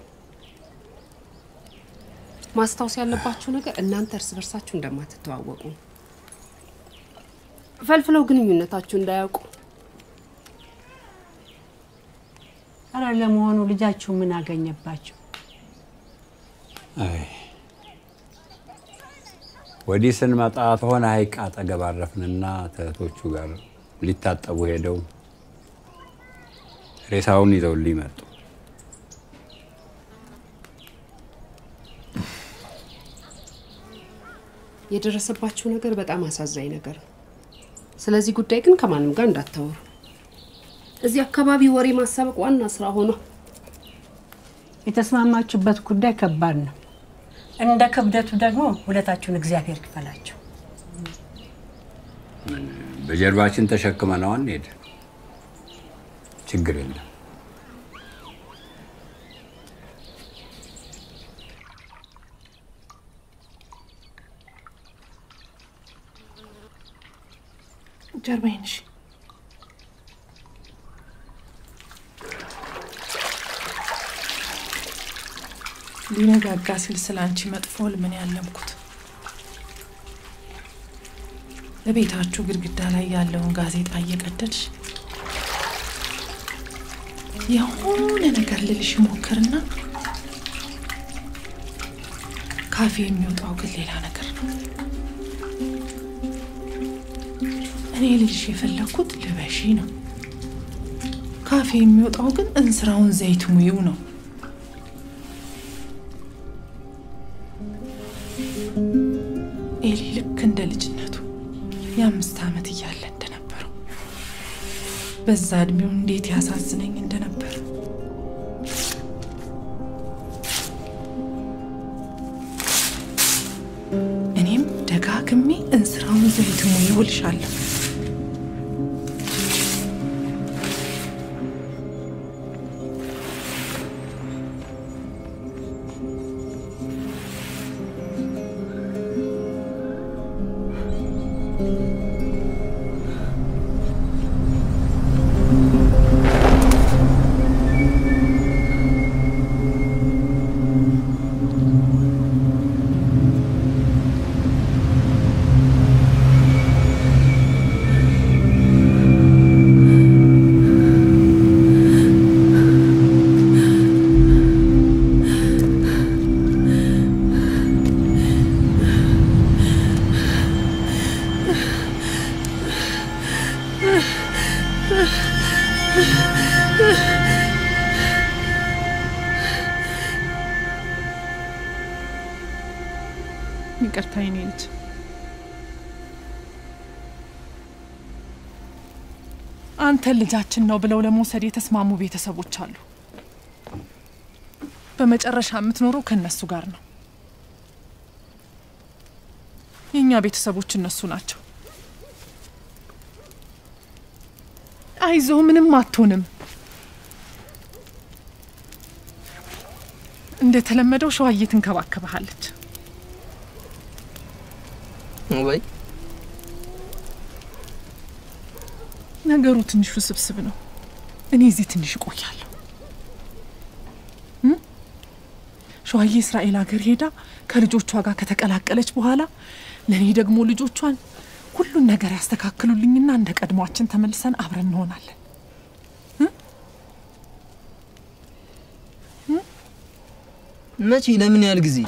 ማስታወስ ያለባችሁ ነገር እናንተ እርስ በርሳችሁ እንደማትተዋወቁ ፈልፍለው ግንኙነታችሁ እንዳያውቁ። አረ ለመሆኑ ልጃችሁ ምን አገኘባችሁ? አይ ወዲህ ስንመጣ ተሆነ ሀይቅ አጠገብ አረፍንና ተቶቹ ጋር ሊታጠቡ ሄደው ሬሳውን ይዘውልኝ መጡ። የደረሰባችሁ ነገር በጣም አሳዛኝ ነገር ነው። ስለዚህ ጉዳይ ግን ከማንም ጋር እንዳታወሩ። እዚህ አካባቢ ወሬ ማሳበቅ ዋና ስራ ሆኖ የተስማማችሁበት ጉዳይ ከባድ ነው። እንደ ክብደቱ ደግሞ ሁለታችሁን እግዚአብሔር ይክፈላችሁ። በጀርባችን ተሸክመነው አንሄድ። ችግር የለም። ጀርባዬን እሺ። ሊነጋጋ ሲል ስላንቺ መጥፎ ህልምን ያለምኩት ለቤታችሁ ግድግዳ ላይ ያለውን ጋዜጣ እየቀደድሽ የሆነ ነገር ልልሽ ሞክርና ካፌ የሚወጣው ግን ሌላ ነገር ነው። እኔ ልልሽ የፈለኩት ልበሺ ነው። ካፌ የሚወጣው ግን እንስራውን ዘይት ሙዩ ነው። ኤሊ ልክ እንደ ልጅነቱ የ5 ዓመት እያለ እንደነበረው በዛ እድሜው እንዴት ያሳዝነኝ እንደነበር እኔም ደጋግሜ እንስራውን ዘይት ሙዩ እልሻለሁ። ይቅርታ የኔ ልጅ። አንተ ልጃችን ነው ብለው ለመውሰድ የተስማሙ ቤተሰቦች አሉ። በመጨረሻ የምትኖረው ከነሱ ጋር ነው። የኛ ቤተሰቦች እነሱ ናቸው። አይዞህ፣ ምንም አትሆንም። እንደተለመደው ሸዋዬ ትንከባከብሃለች። ወይ ነገሩ ትንሽ ውስብስብ ነው። እኔ እዚህ ትንሽ እቆያለሁ። ሸዋዬ እስራኤል ሀገር ሄዳ ከልጆቿ ጋር ከተቀላቀለች በኋላ ለኔ ደግሞ ልጆቿን ሁሉን ነገር ያስተካክሉልኝና እንደ ቀድሟችን ተመልሰን አብረን እንሆናለን። መቼ? ለምን ያህል ጊዜ?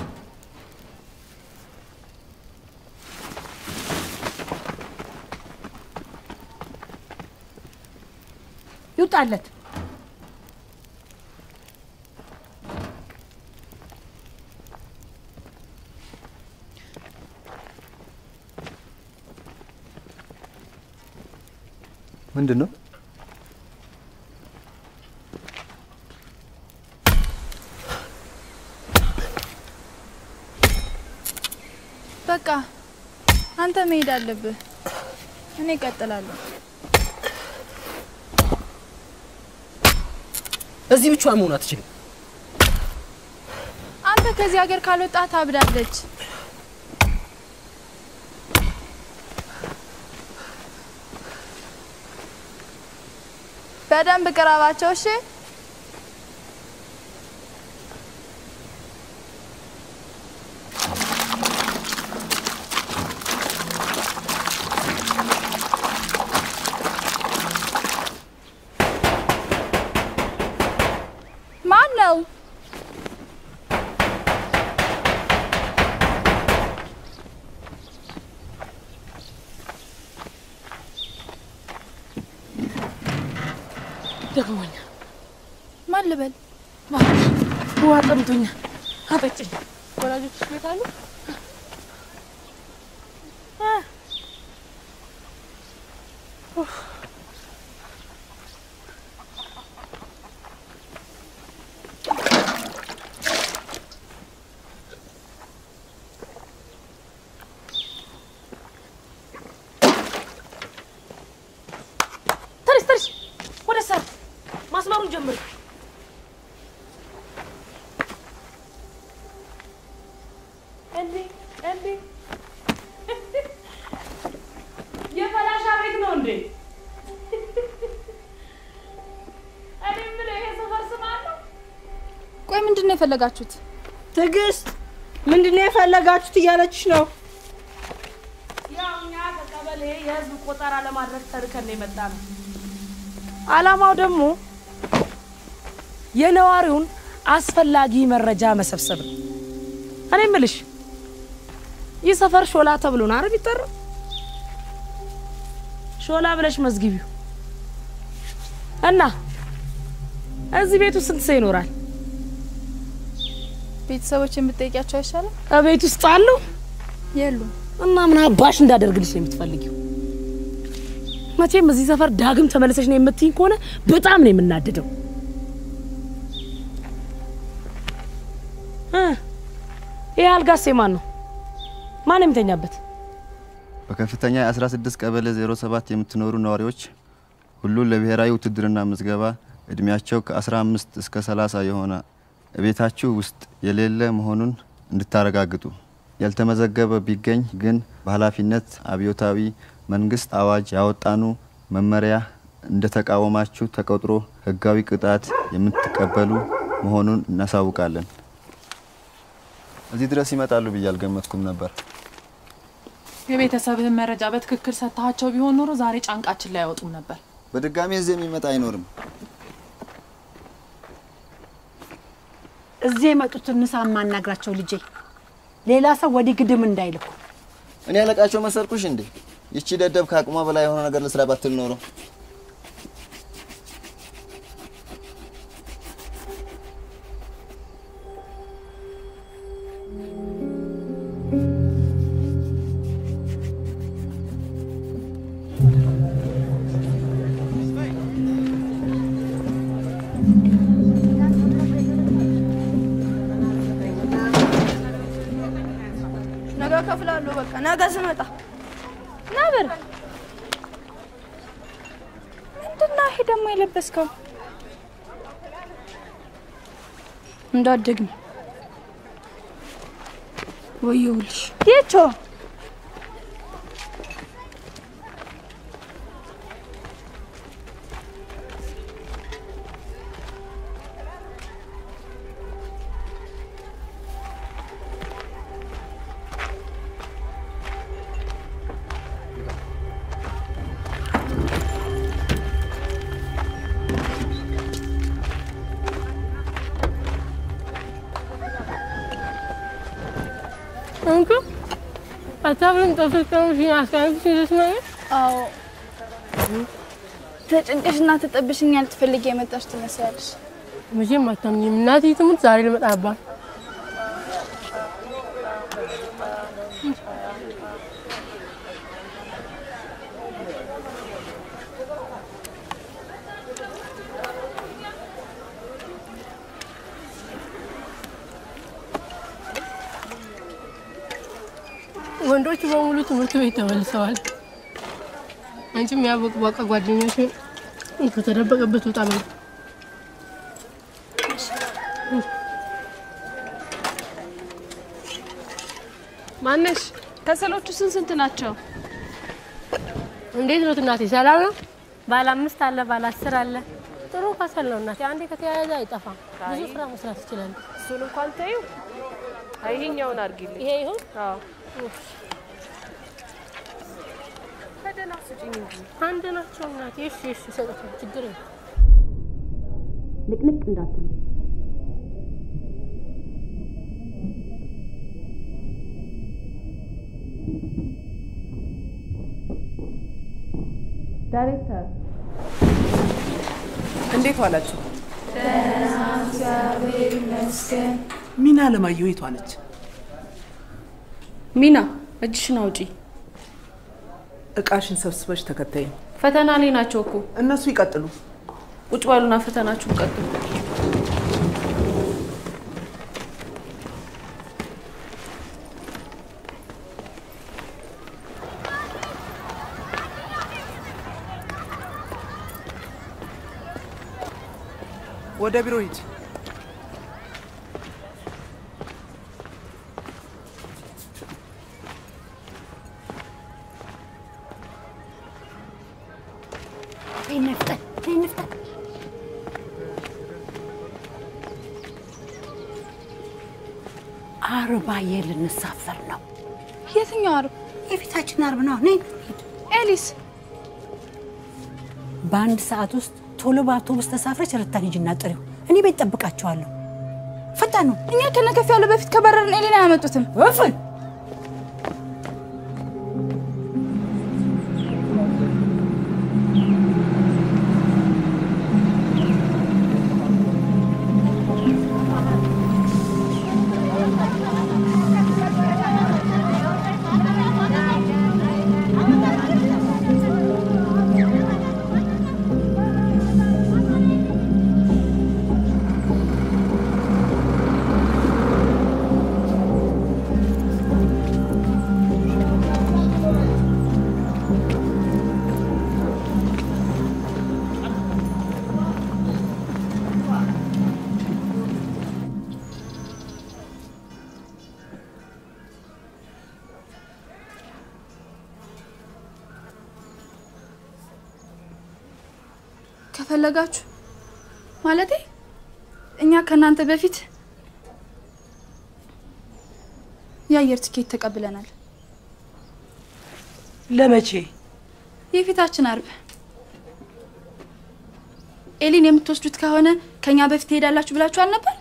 ይውጣለት። ምንድነው? በቃ አንተ መሄድ አለብህ። እኔ እቀጥላለሁ። እዚህ ብቻዋን መሆን አትችልም። አንተ ከዚህ ሀገር ካልወጣ ታብዳለች። በደንብ ቅረባቸው እሺ? ማን ነው? ደክሞኛ። ማን ልበል? ውሃ ጠምቶኛ። አጠጪኝ። ወላጆችሽ ቤት አሉ? ተርሽ ወደ ሰር ማስመሩን ጀምር። እንዴ የፈላሻ ቤት ነው እንዴ? እኔ ምን ይሄ ሰፈር ስም አለው? ቆይ ምንድነው የፈለጋችሁት? ትዕግስት ምንድነው የፈለጋችሁት እያለችሽ ነው። ያው እኛ ከቀበሌ የህዝብ ቆጠራ ለማድረግ ተርከን የመጣ ነው። አላማው ደግሞ የነዋሪውን አስፈላጊ መረጃ መሰብሰብ ነው። እኔ ምልሽ ይህ ሰፈር ሾላ ተብሎ ነው አይደል ይጠራው? ሾላ ብለሽ መዝግቢው እና እዚህ ቤቱ ስንት ሰው ይኖራል? ቤተሰቦች የምትጠይቂያቸው አይሻልም? ቤት ውስጥ አሉ? የሉም። እና ምን አባሽ እንዳደርግልሽ ነው የምትፈልጊው? መቼም እዚህ ሰፈር ዳግም ተመለሰሽ ነው የምትይኝ ከሆነ በጣም ነው የምናደደው። ይሄ አልጋስ የማን ነው? ማን የሚተኛበት? በከፍተኛ የ16 ቀበሌ 07 የምትኖሩ ነዋሪዎች ሁሉ ለብሔራዊ ውትድርና ምዝገባ እድሜያቸው ከ15 እስከ 30 የሆነ ቤታችሁ ውስጥ የሌለ መሆኑን እንድታረጋግጡ። ያልተመዘገበ ቢገኝ ግን በኃላፊነት አብዮታዊ መንግስት አዋጅ ያወጣኑ መመሪያ እንደተቃወማችሁ ተቆጥሮ ህጋዊ ቅጣት የምትቀበሉ መሆኑን እናሳውቃለን። እዚህ ድረስ ይመጣሉ ብዬ አልገመትኩም ነበር። የቤተሰብህን መረጃ በትክክል ሰጥታቸው ቢሆን ኖሮ ዛሬ ጫንቃችን ላይ ያወጡም ነበር። በድጋሚ እዚህ የሚመጣ አይኖርም። እዚህ የመጡትን ንሳ ማናግራቸው ልጄ ሌላ ሰው ወዲህ ግድም እንዳይልኩ። እኔ ያለቃቸው መሰልኩሽ እንዴ? ይቺ ደደብ ከአቅሟ በላይ የሆነ ነገር ልስራ ባትል ኖሮ ነገ ከፍላለሁ። በቃ ነገ ስመጣ ነበር። ምንድነው ይሄ ደግሞ የለበስከው? እንዳደግም ወይውልሽ የቾ አታብረን ተፈጠሩ ሲያስካልኩ ሲስማኝ አዎ ተጨንቀሽና ተጠብሽኛል ትፈልጊ የመጣሽ ትመስያለሽ። መቼም አታምኚም። እናቴ ትሙት ዛሬ ልመጣባት ወንዶች በሙሉ ትምህርት ቤት ተመልሰዋል። አንቺም ያበቅባቃ ጓደኛሽ ከተደበቀበት ወጣ በል። ማነሽ? ከሰሎቹ ስንት ናቸው? እንዴት ነው እናቴ? ሰላም ነው? ባለ 5 አለ፣ ባለ 10 አለ። ጥሩ ከሰል ነው እናቴ። አንዴ ከተያያዘ አይጠፋም። ብዙ ስራ መስራት ይችላል። እሱን እንኳን ተይው። አይኛውን አድርጊልኝ። ይሄ ይሁን? አዎ። ተደና ስጪኝ እንጂ አንድ ናቸው እናቴ። እሺ እሺ፣ ሰጥተው ችግር የለም። ንቅንቅ እንዳትሉ። ዳይሬክተር እንዴት ዋላችሁ? ደህና እግዚአብሔር ይመስገን። ሚና አለማየሁ የቷ ነች? ሚና እጅሽን አውጪ። እቃሽን ሰብስበሽ ተከታይ። ፈተና ላይ ናቸው እኮ እነሱ ይቀጥሉ። ቁጭ ባሉና ፈተናችሁን ቀጥሉ። ወደ ቢሮ ሂድ። ነፍጠን አርባዬ ልንሳፈር ነው። የትኛው አርብ? የፊታችን አርብ ነው። ነይ ኤሊስ። በአንድ ሰዓት ውስጥ ቶሎ በአውቶቡስ ተሳፍረሽ ረታን ሂጂና ጥሪው። እኔ ቤት ጠብቃቸዋለሁ። ፈጣን ነው። እኛ ከነከፍ ያለው በፊት ከበረርን ኤሊን አያመጡትም። ወፍን ከፈለጋችሁ ማለቴ እኛ ከናንተ በፊት የአየር ትኬት ተቀብለናል። ለመቼ? የፊታችን አርብ። ኤሊን የምትወስዱት ከሆነ ከኛ በፊት ትሄዳላችሁ ብላችሁ አልነበር?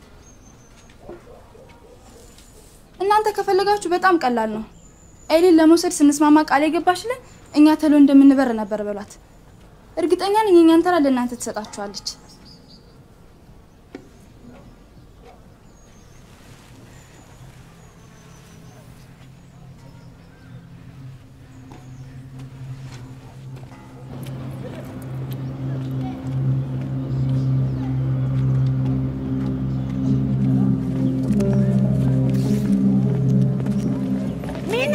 እናንተ ከፈለጋችሁ በጣም ቀላል ነው። ኤሊን ለመውሰድ ስንስማማ ቃል የገባችልን እኛ ተሎ እንደምንበር ነበር በሏት። እርግጠኛ ነኝ እኛን ተራ ለእናንተ ትሰጣችኋለች። ሚና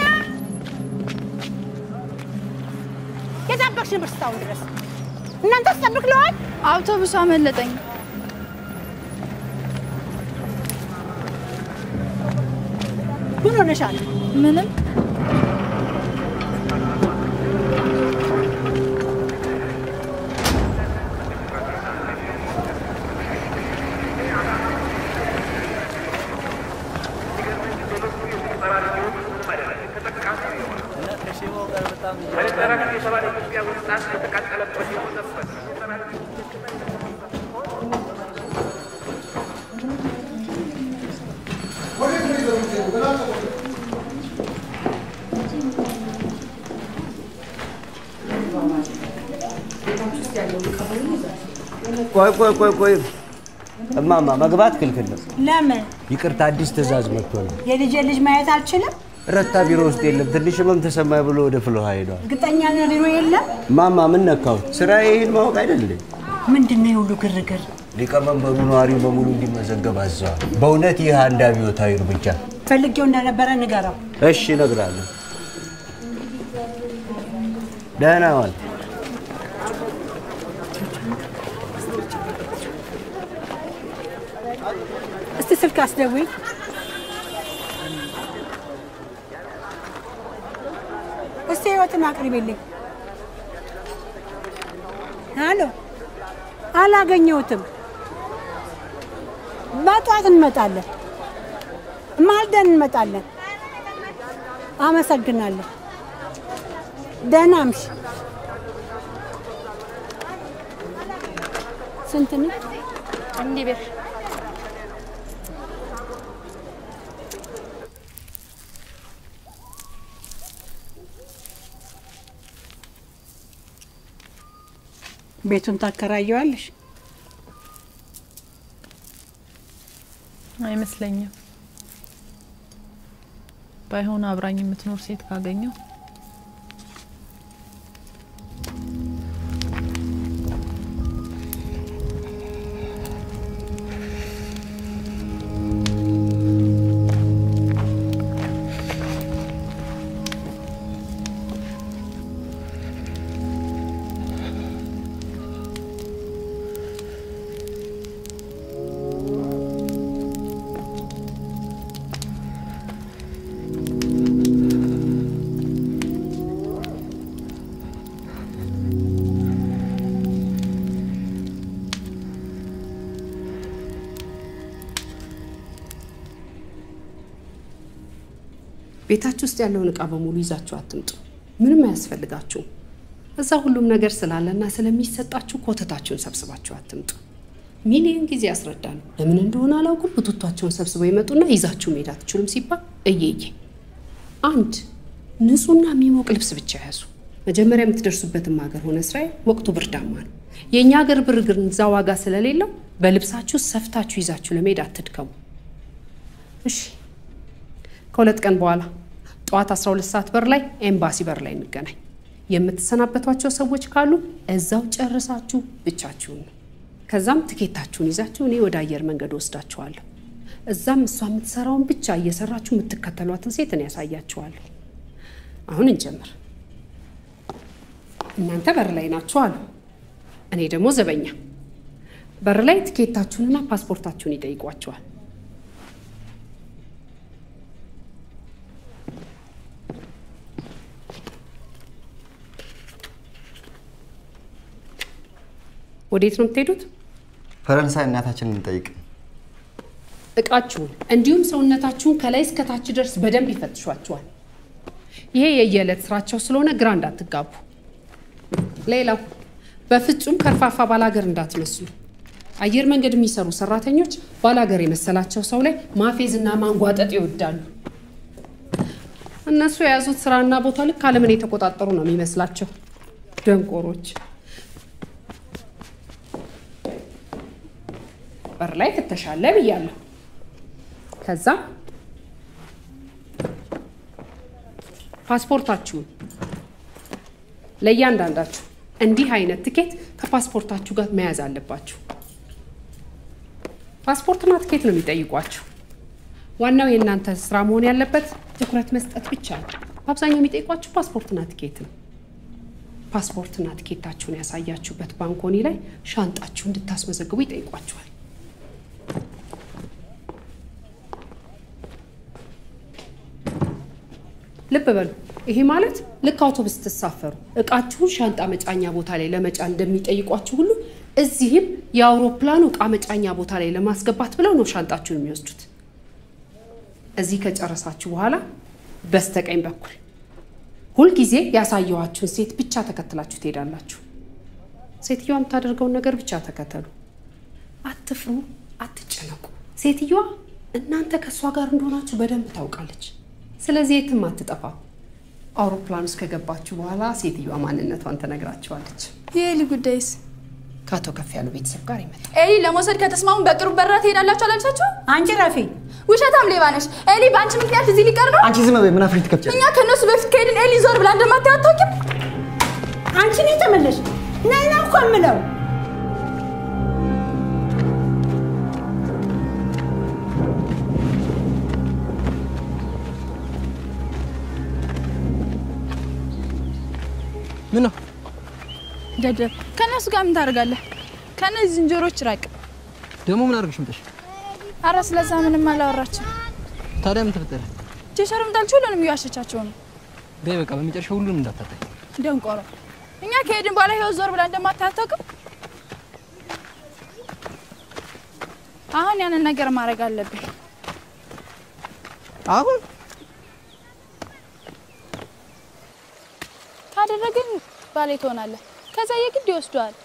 የጠበቅሽን ብርስታውን ድረስ እናንተ አስጠብቅለዋል። አውቶቡሱ አመለጠኝ። ምን ሆነሻል? ምንም። ቆይ እማማ መግባት ክልክል ነው። ለምን? ይቅርታ አዲስ ትእዛዝ መጥቶ ነው። የልጄ ልጅ ማየት አልችልም? ረታ ቢሮ ውስጥ የለም። ትንሽ ህመም ተሰማኝ ብሎ ወደ ፍሎሃ ሄዷል። እርግጠኛ ነህ ቢሮ የለም? ማማ ምን ነካው? ስራዬ ይሄን ማወቅ አይደል? ምንድነው የሁሉ ግርግር? ሊቀመንበሩ ነዋሪው በሙሉ እንዲመዘገብ አዘዋል። በእውነት ይህ አንድ አብዮታዊ እርምጃ ፈልጌው እንደነበረ ንገረው። እሺ እነግራለሁ። ደህና ዋል። እስቲ ስልክ አስደውይ። እስቲ ህይወትን አቅርቢልኝ። አሎ፣ አላገኘሁትም። በጠዋት እንመጣለን፣ ማልደን እንመጣለን። አመሰግናለሁ። ደህና እምሽ። ስንት ነው? እንዲህ ብር ቤቱን ታከራየዋለሽ? አይመስለኝም። ባይሆን አብራኝ የምትኖር ሴት ካገኘው ቤታችሁ ውስጥ ያለውን እቃ በሙሉ ይዛችሁ አትምጡ። ምንም አያስፈልጋችሁም። እዛ ሁሉም ነገር ስላለና ስለሚሰጣችሁ ኮተታችሁን ሰብስባችሁ አትምጡ። ሚሊዮን ጊዜ ያስረዳሉ። ለምን እንደሆነ አላውቅም። ቡቱቷቸውን ሰብስበው ይመጡና ይዛችሁ መሄድ አትችሉም ሲባል እየየ አንድ ንጹህና የሚሞቅ ልብስ ብቻ ያዙ። መጀመሪያ የምትደርሱበትም ሀገር ሆነ እስራኤል ወቅቱ ብርዳማ ነው። የእኛ ሀገር ብር ግን እዛ ዋጋ ስለሌለው በልብሳችሁ ሰፍታችሁ ይዛችሁ ለመሄድ አትድከሙ። እሺ፣ ከሁለት ቀን በኋላ ጠዋት 12 ሰዓት በር ላይ ኤምባሲ በር ላይ እንገናኝ። የምትሰናበቷቸው ሰዎች ካሉ እዛው ጨርሳችሁ ብቻችሁን ነው። ከዛም ትኬታችሁን ይዛችሁ እኔ ወደ አየር መንገድ ወስዳችኋለሁ። እዛም እሷ የምትሰራውን ብቻ እየሰራችሁ የምትከተሏትን ሴት እኔ ያሳያችኋለሁ። አሁን እንጀምር። እናንተ በር ላይ ናችሁ አሉ። እኔ ደግሞ ዘበኛ። በር ላይ ትኬታችሁንና ፓስፖርታችሁን ይጠይቋችኋል። ወዴት ነው የምትሄዱት? ፈረንሳይ እናታችንን እንጠይቅ። እቃችሁን እንዲሁም ሰውነታችሁን ከላይ እስከ ታች ድረስ በደንብ ይፈትሿችኋል። ይሄ የየዕለት ስራቸው ስለሆነ ግራ እንዳትጋቡ። ሌላው በፍጹም ከርፋፋ ባላገር እንዳትመስሉ። አየር መንገድ የሚሰሩ ሰራተኞች ባላገር የመሰላቸው ሰው ላይ ማፌዝና ማንጓጠጥ ይወዳሉ። እነሱ የያዙት ስራና ቦታ ልክ ዓለምን የተቆጣጠሩ ነው የሚመስላቸው ደንቆሮች። በር ላይ ፍተሻለ ብያለሁ። ከዛ ፓስፖርታችሁን ለእያንዳንዳችሁ እንዲህ አይነት ትኬት ከፓስፖርታችሁ ጋር መያዝ አለባችሁ። ፓስፖርትና ትኬት ነው የሚጠይቋችሁ። ዋናው የእናንተ ስራ መሆን ያለበት ትኩረት መስጠት ብቻ ነው። አብዛኛው የሚጠይቋችሁ ፓስፖርትና ትኬት ነው። ፓስፖርትና ትኬታችሁን ያሳያችሁበት ባንኮኒ ላይ ሻንጣችሁ እንድታስመዘግቡ ይጠይቋችኋል። ልብ በሉ። ይሄ ማለት ልክ አውቶቡስ ተሳፈሩ እቃችሁን ሻንጣ መጫኛ ቦታ ላይ ለመጫን እንደሚጠይቋችሁ ሁሉ እዚህም የአውሮፕላኑ እቃ መጫኛ ቦታ ላይ ለማስገባት ብለው ነው ሻንጣችሁን የሚወስዱት። እዚህ ከጨረሳችሁ በኋላ በስተቀኝ በኩል ሁልጊዜ ያሳየኋችሁን ሴት ብቻ ተከትላችሁ ትሄዳላችሁ። ሴትዮዋ የምታደርገውን ነገር ብቻ ተከተሉ። አትፍሩ፣ አትጨነቁ። ሴትዮዋ እናንተ ከእሷ ጋር እንደሆናችሁ በደንብ ታውቃለች። ስለዚህ የትም አትጠፋም። አውሮፕላን ውስጥ ከገባችሁ በኋላ ሴትዮዋ ማንነቷን ተነግራቸዋለች። የኤሊ ጉዳይስ? ከአቶ ከፍ ያሉ ቤተሰብ ጋር ይመጣል። ኤሊ ለመውሰድ ከተስማሙ በቅርቡ በራ ትሄዳላችሁ አላልሻችሁ? አንቺ ረፊ ውሸታም ሌባ ነሽ። ኤሊ በአንቺ ምክንያት እዚህ ሊቀር ነው። አንቺ ዝም በይ። ምን አፍሪት ከፍቻለሽ? እኛ ከነሱ በፊት ከሄድን ኤሊ ዞር ብላ እንደማታያት አታውቂም? አንቺ ነኝ ተመለሽ። ነይ ነው እኮ የምለው። ምን ነው ደደብ? ከነሱ ጋር ምን ታደርጋለህ? ከነዚህ ዝንጀሮች ራቅ። ደግሞ ምን አድርግሽ ምጥሽ? አረ ስለዛ ምንም አላወራችም። ታዲያ ምን ተፈጠረ? ጀሸርም ጣልችሁ ሁሉንም እያሸቻቸው ነው። በይ በቃ በመጨረሻው ሁሉንም እንዳታጣይ። ደንቆሮ እኛ ከሄድን በኋላ ህይወት ዞር ብላ እንደማታያት አታውቅም? አሁን ያንን ነገር ማድረግ አለብኝ። አሁን ካደረግን ባሌ ትሆናለህ። ከዛ የግድ ይወስዷል።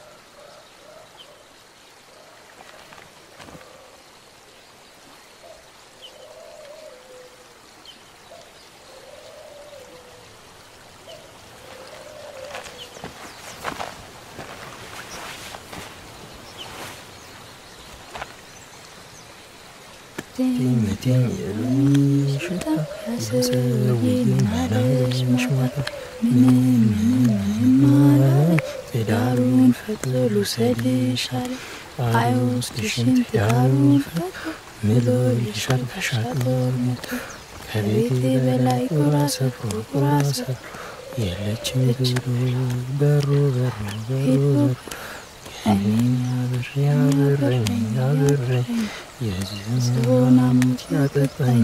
ትዳሩን ፈጥሉ ሰድሻል አይወስድሽም ትዳሩን ምሎ ልሻል ከሻጦር ሞቶ ከቤቴ በላይ ቁራ ሰፍሮ የለችም በሩ ያብረኝ የዝሆን ሞት ያጠጣኝ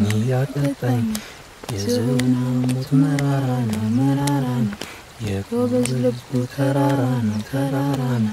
የዝሆን ሞት መራራ ነው የጎበዝ ልቡ ተራራ ነው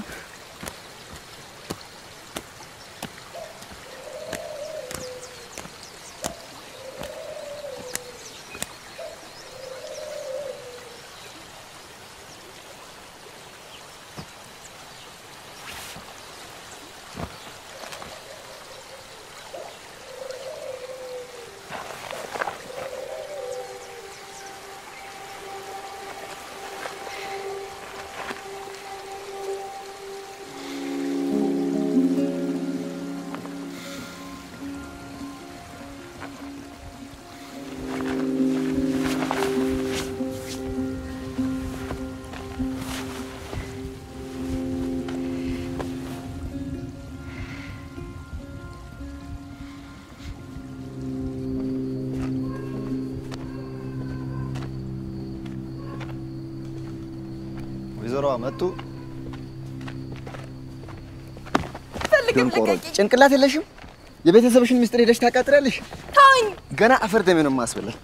ወይዘሮ መጡ። ፈልግም ጭንቅላት የለሽም? የቤተሰብሽን ምስጢር ሄደሽ ታቃጥሪያለሽ? ተውኝ። ገና አፈር ደሜ ነው የማስበላሽ።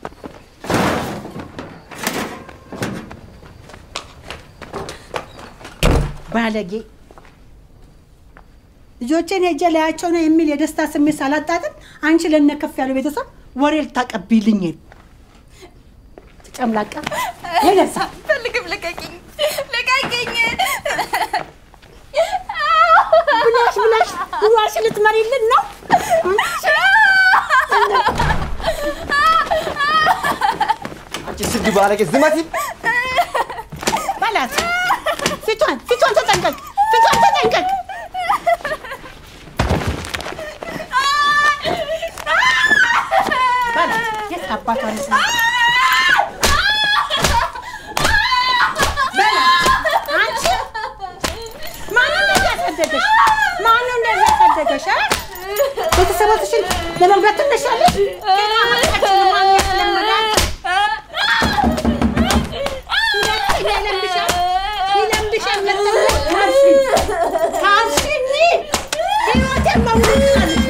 ባለጌ ልጆቼን ሄጄ ላያቸው ነው የሚል የደስታ ስሜት ሳላጣጥም አንቺ ለነከፍ ያለው ቤተሰብ ወሬ ልታቀብይልኝ ተጨምላቃ ሄለሳ ፈልግም ልቀቂኝ ብላሽ ዋሽ ልትመሪልን ነው? አንቺ ስድ ባለጌ ዝም አትይ ባላት ፊቷን ተጠንቀቅ ባላት የት አባቷን ነው ማነው እንደዛ ያሳደገሽ? ቤተሰቦችሽን ለመጉዳት ትነሻለሽ? ገና ሀቃችንን ማግኘት ለመዳት ይለምድሻል መሰለኝ። ካልሽኝ ህይወቴን መውደድ ትችላለሽ።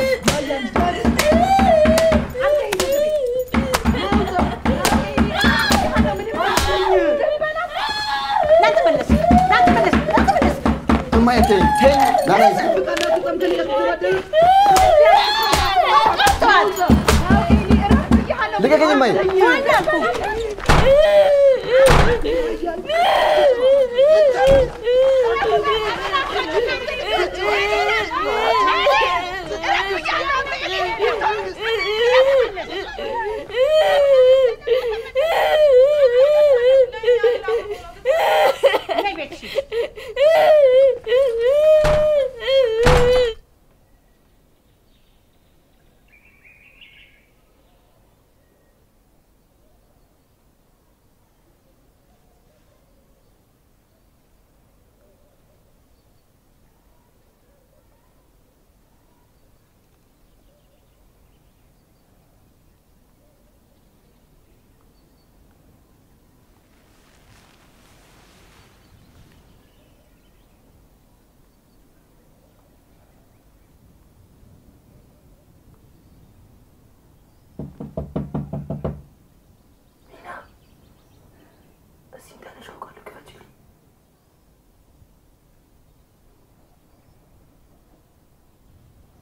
እማዬ ተይኝ ናናይ ልቀቀኝ እማዬ።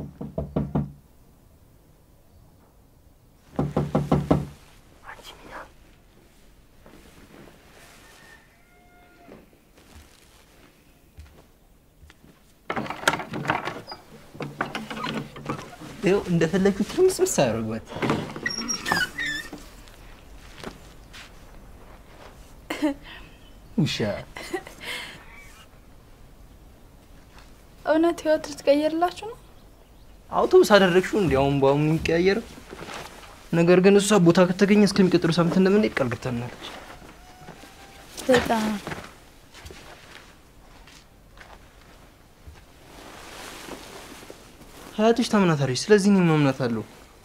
ይኸው እንደፈለግኩ ትርምስምስ አደረጓት። ውሻ እውነት ህይወት ልትቀይርላችሁ ነው? አውቶቡስ አደረግሽው እንዲያውም ባው የሚቀያየር ነገር ግን እሷ ቦታ ከተገኘ እስከሚቀጥሉ ሳምንት እንደምንሄድ ቃል ገብታለች። በጣም ሀያትሽ ታምናታለች። ስለዚህ እኔም አምናታለሁ።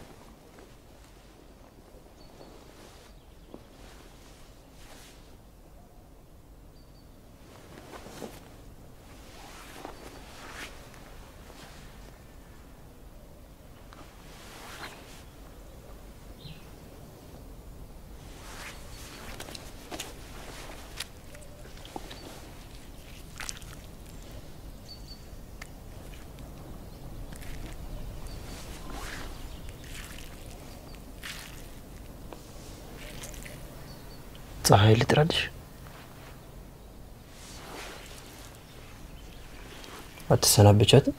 ፀሐይ ልጥራልሽ? አትሰናበቻትም?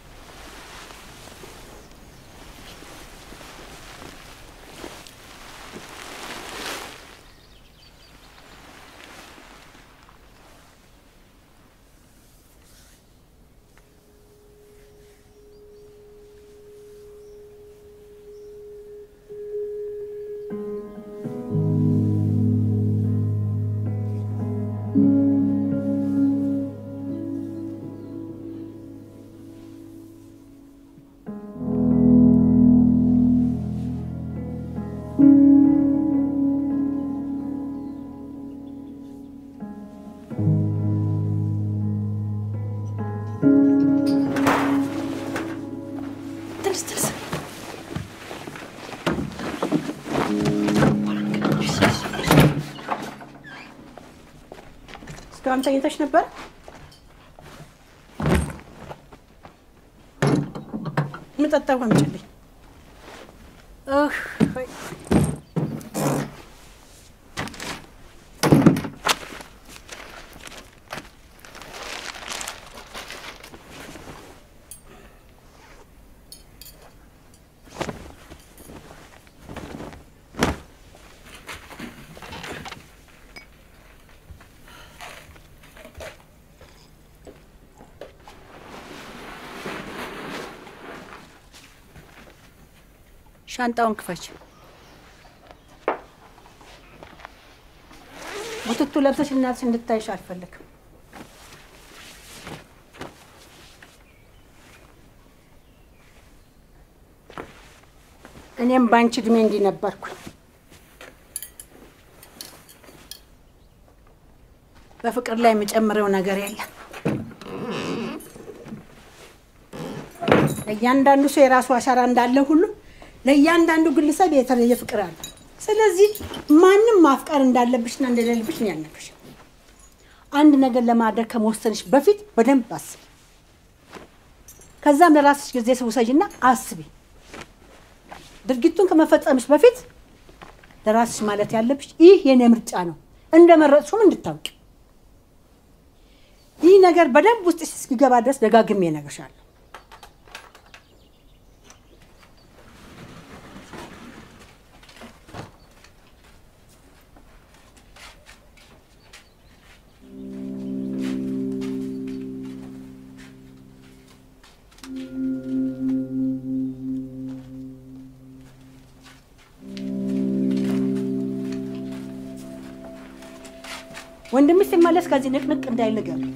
እስካሁን ተኝተሽ ነበር? ምጠጣው አምጪልኝ። ሻንጣውን ክፈች። ቡትቱ ለብሰሽ እናትሽ እንድታይሽ አልፈልግም። እኔም ባንቺ እድሜ እንዲህ ነበርኩኝ። በፍቅር ላይ የምጨምረው ነገር የለም። ለእያንዳንዱ ሰው የራሱ አሻራ እንዳለ ሁሉ ለእያንዳንዱ ግለሰብ የተለየ ፍቅር አለ። ስለዚህ ማንም ማፍቀር እንዳለብሽና እንደሌለብሽ ነው ያልነገርሽ። አንድ ነገር ለማድረግ ከመወሰንሽ በፊት በደንብ አስቢ። ከዛም ለራስሽ ጊዜ ውሰጂና አስቢ። ድርጊቱን ከመፈጸምሽ በፊት ለራስሽ ማለት ያለብሽ ይህ የኔ ምርጫ ነው፣ እንደመረጥሽም እንድታውቂ። ይህ ነገር በደንብ ውስጥሽ እስኪገባ ድረስ ደጋግሜ እነግርሻለሁ። ወንድምሽ ሲመለስ ከዚህ ንቅንቅ እንዳይል ንገሪው።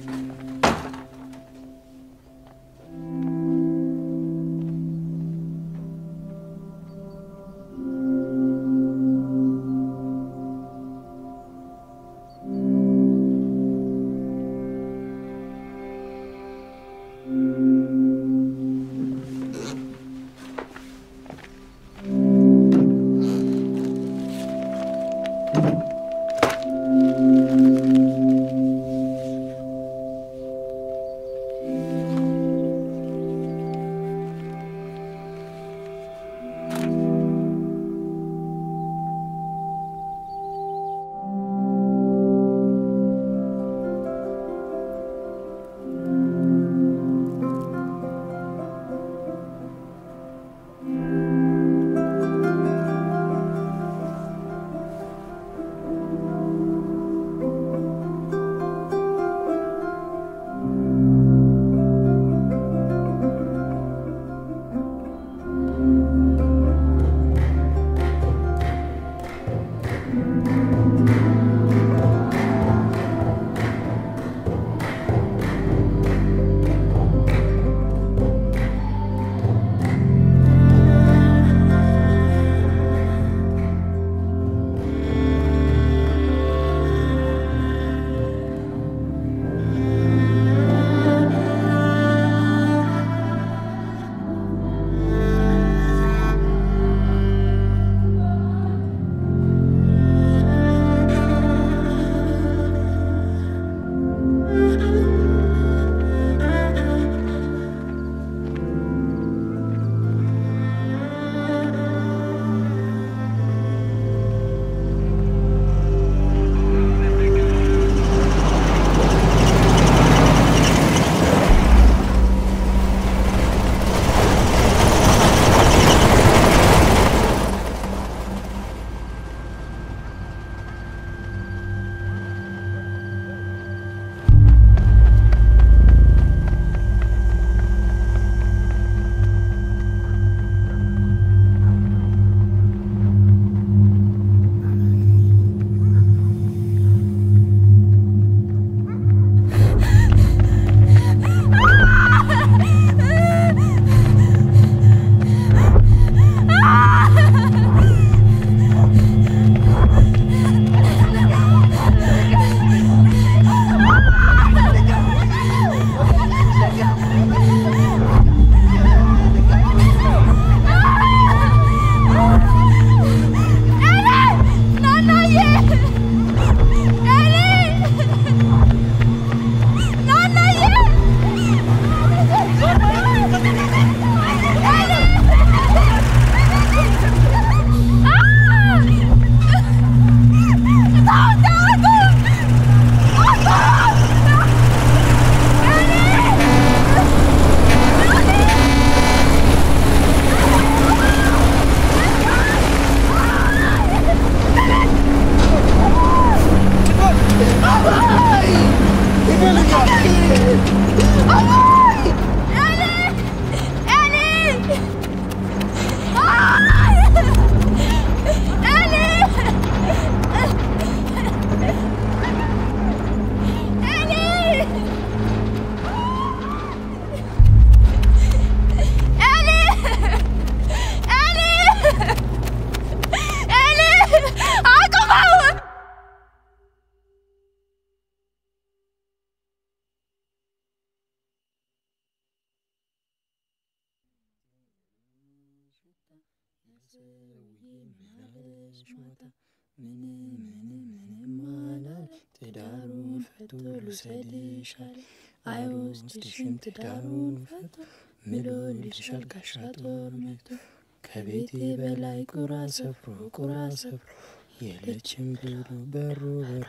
ትዳሩን ፈቶ ልውሰድሻል አይወስድሽም ትዳሩን ፈቶ ምሎልሻል ጋሻ ጦር መቶ ከቤቴ በላይ ቁራ ሰፍሮ የለችም ብሎ በሩ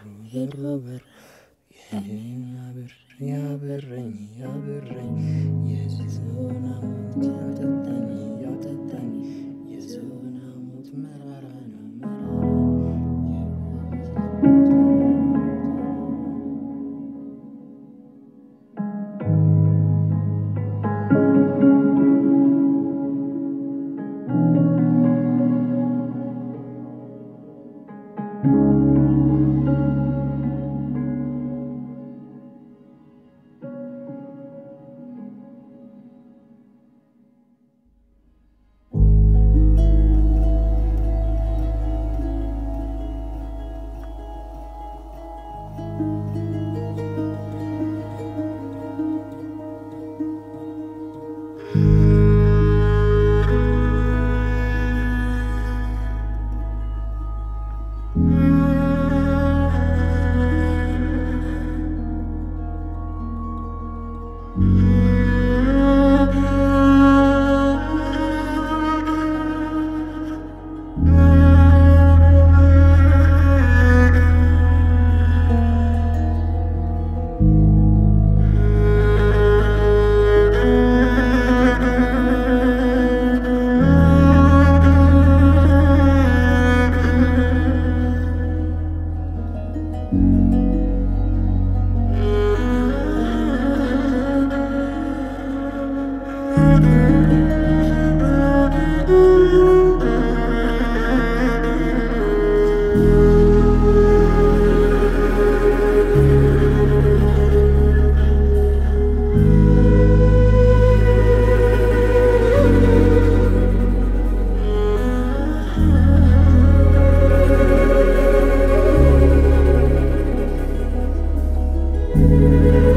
የኔና ብር ያበረኝ የዝሆን ሐሞት ያጠጣኝ የዝሆን ሐሞት መራራ ነው መራራ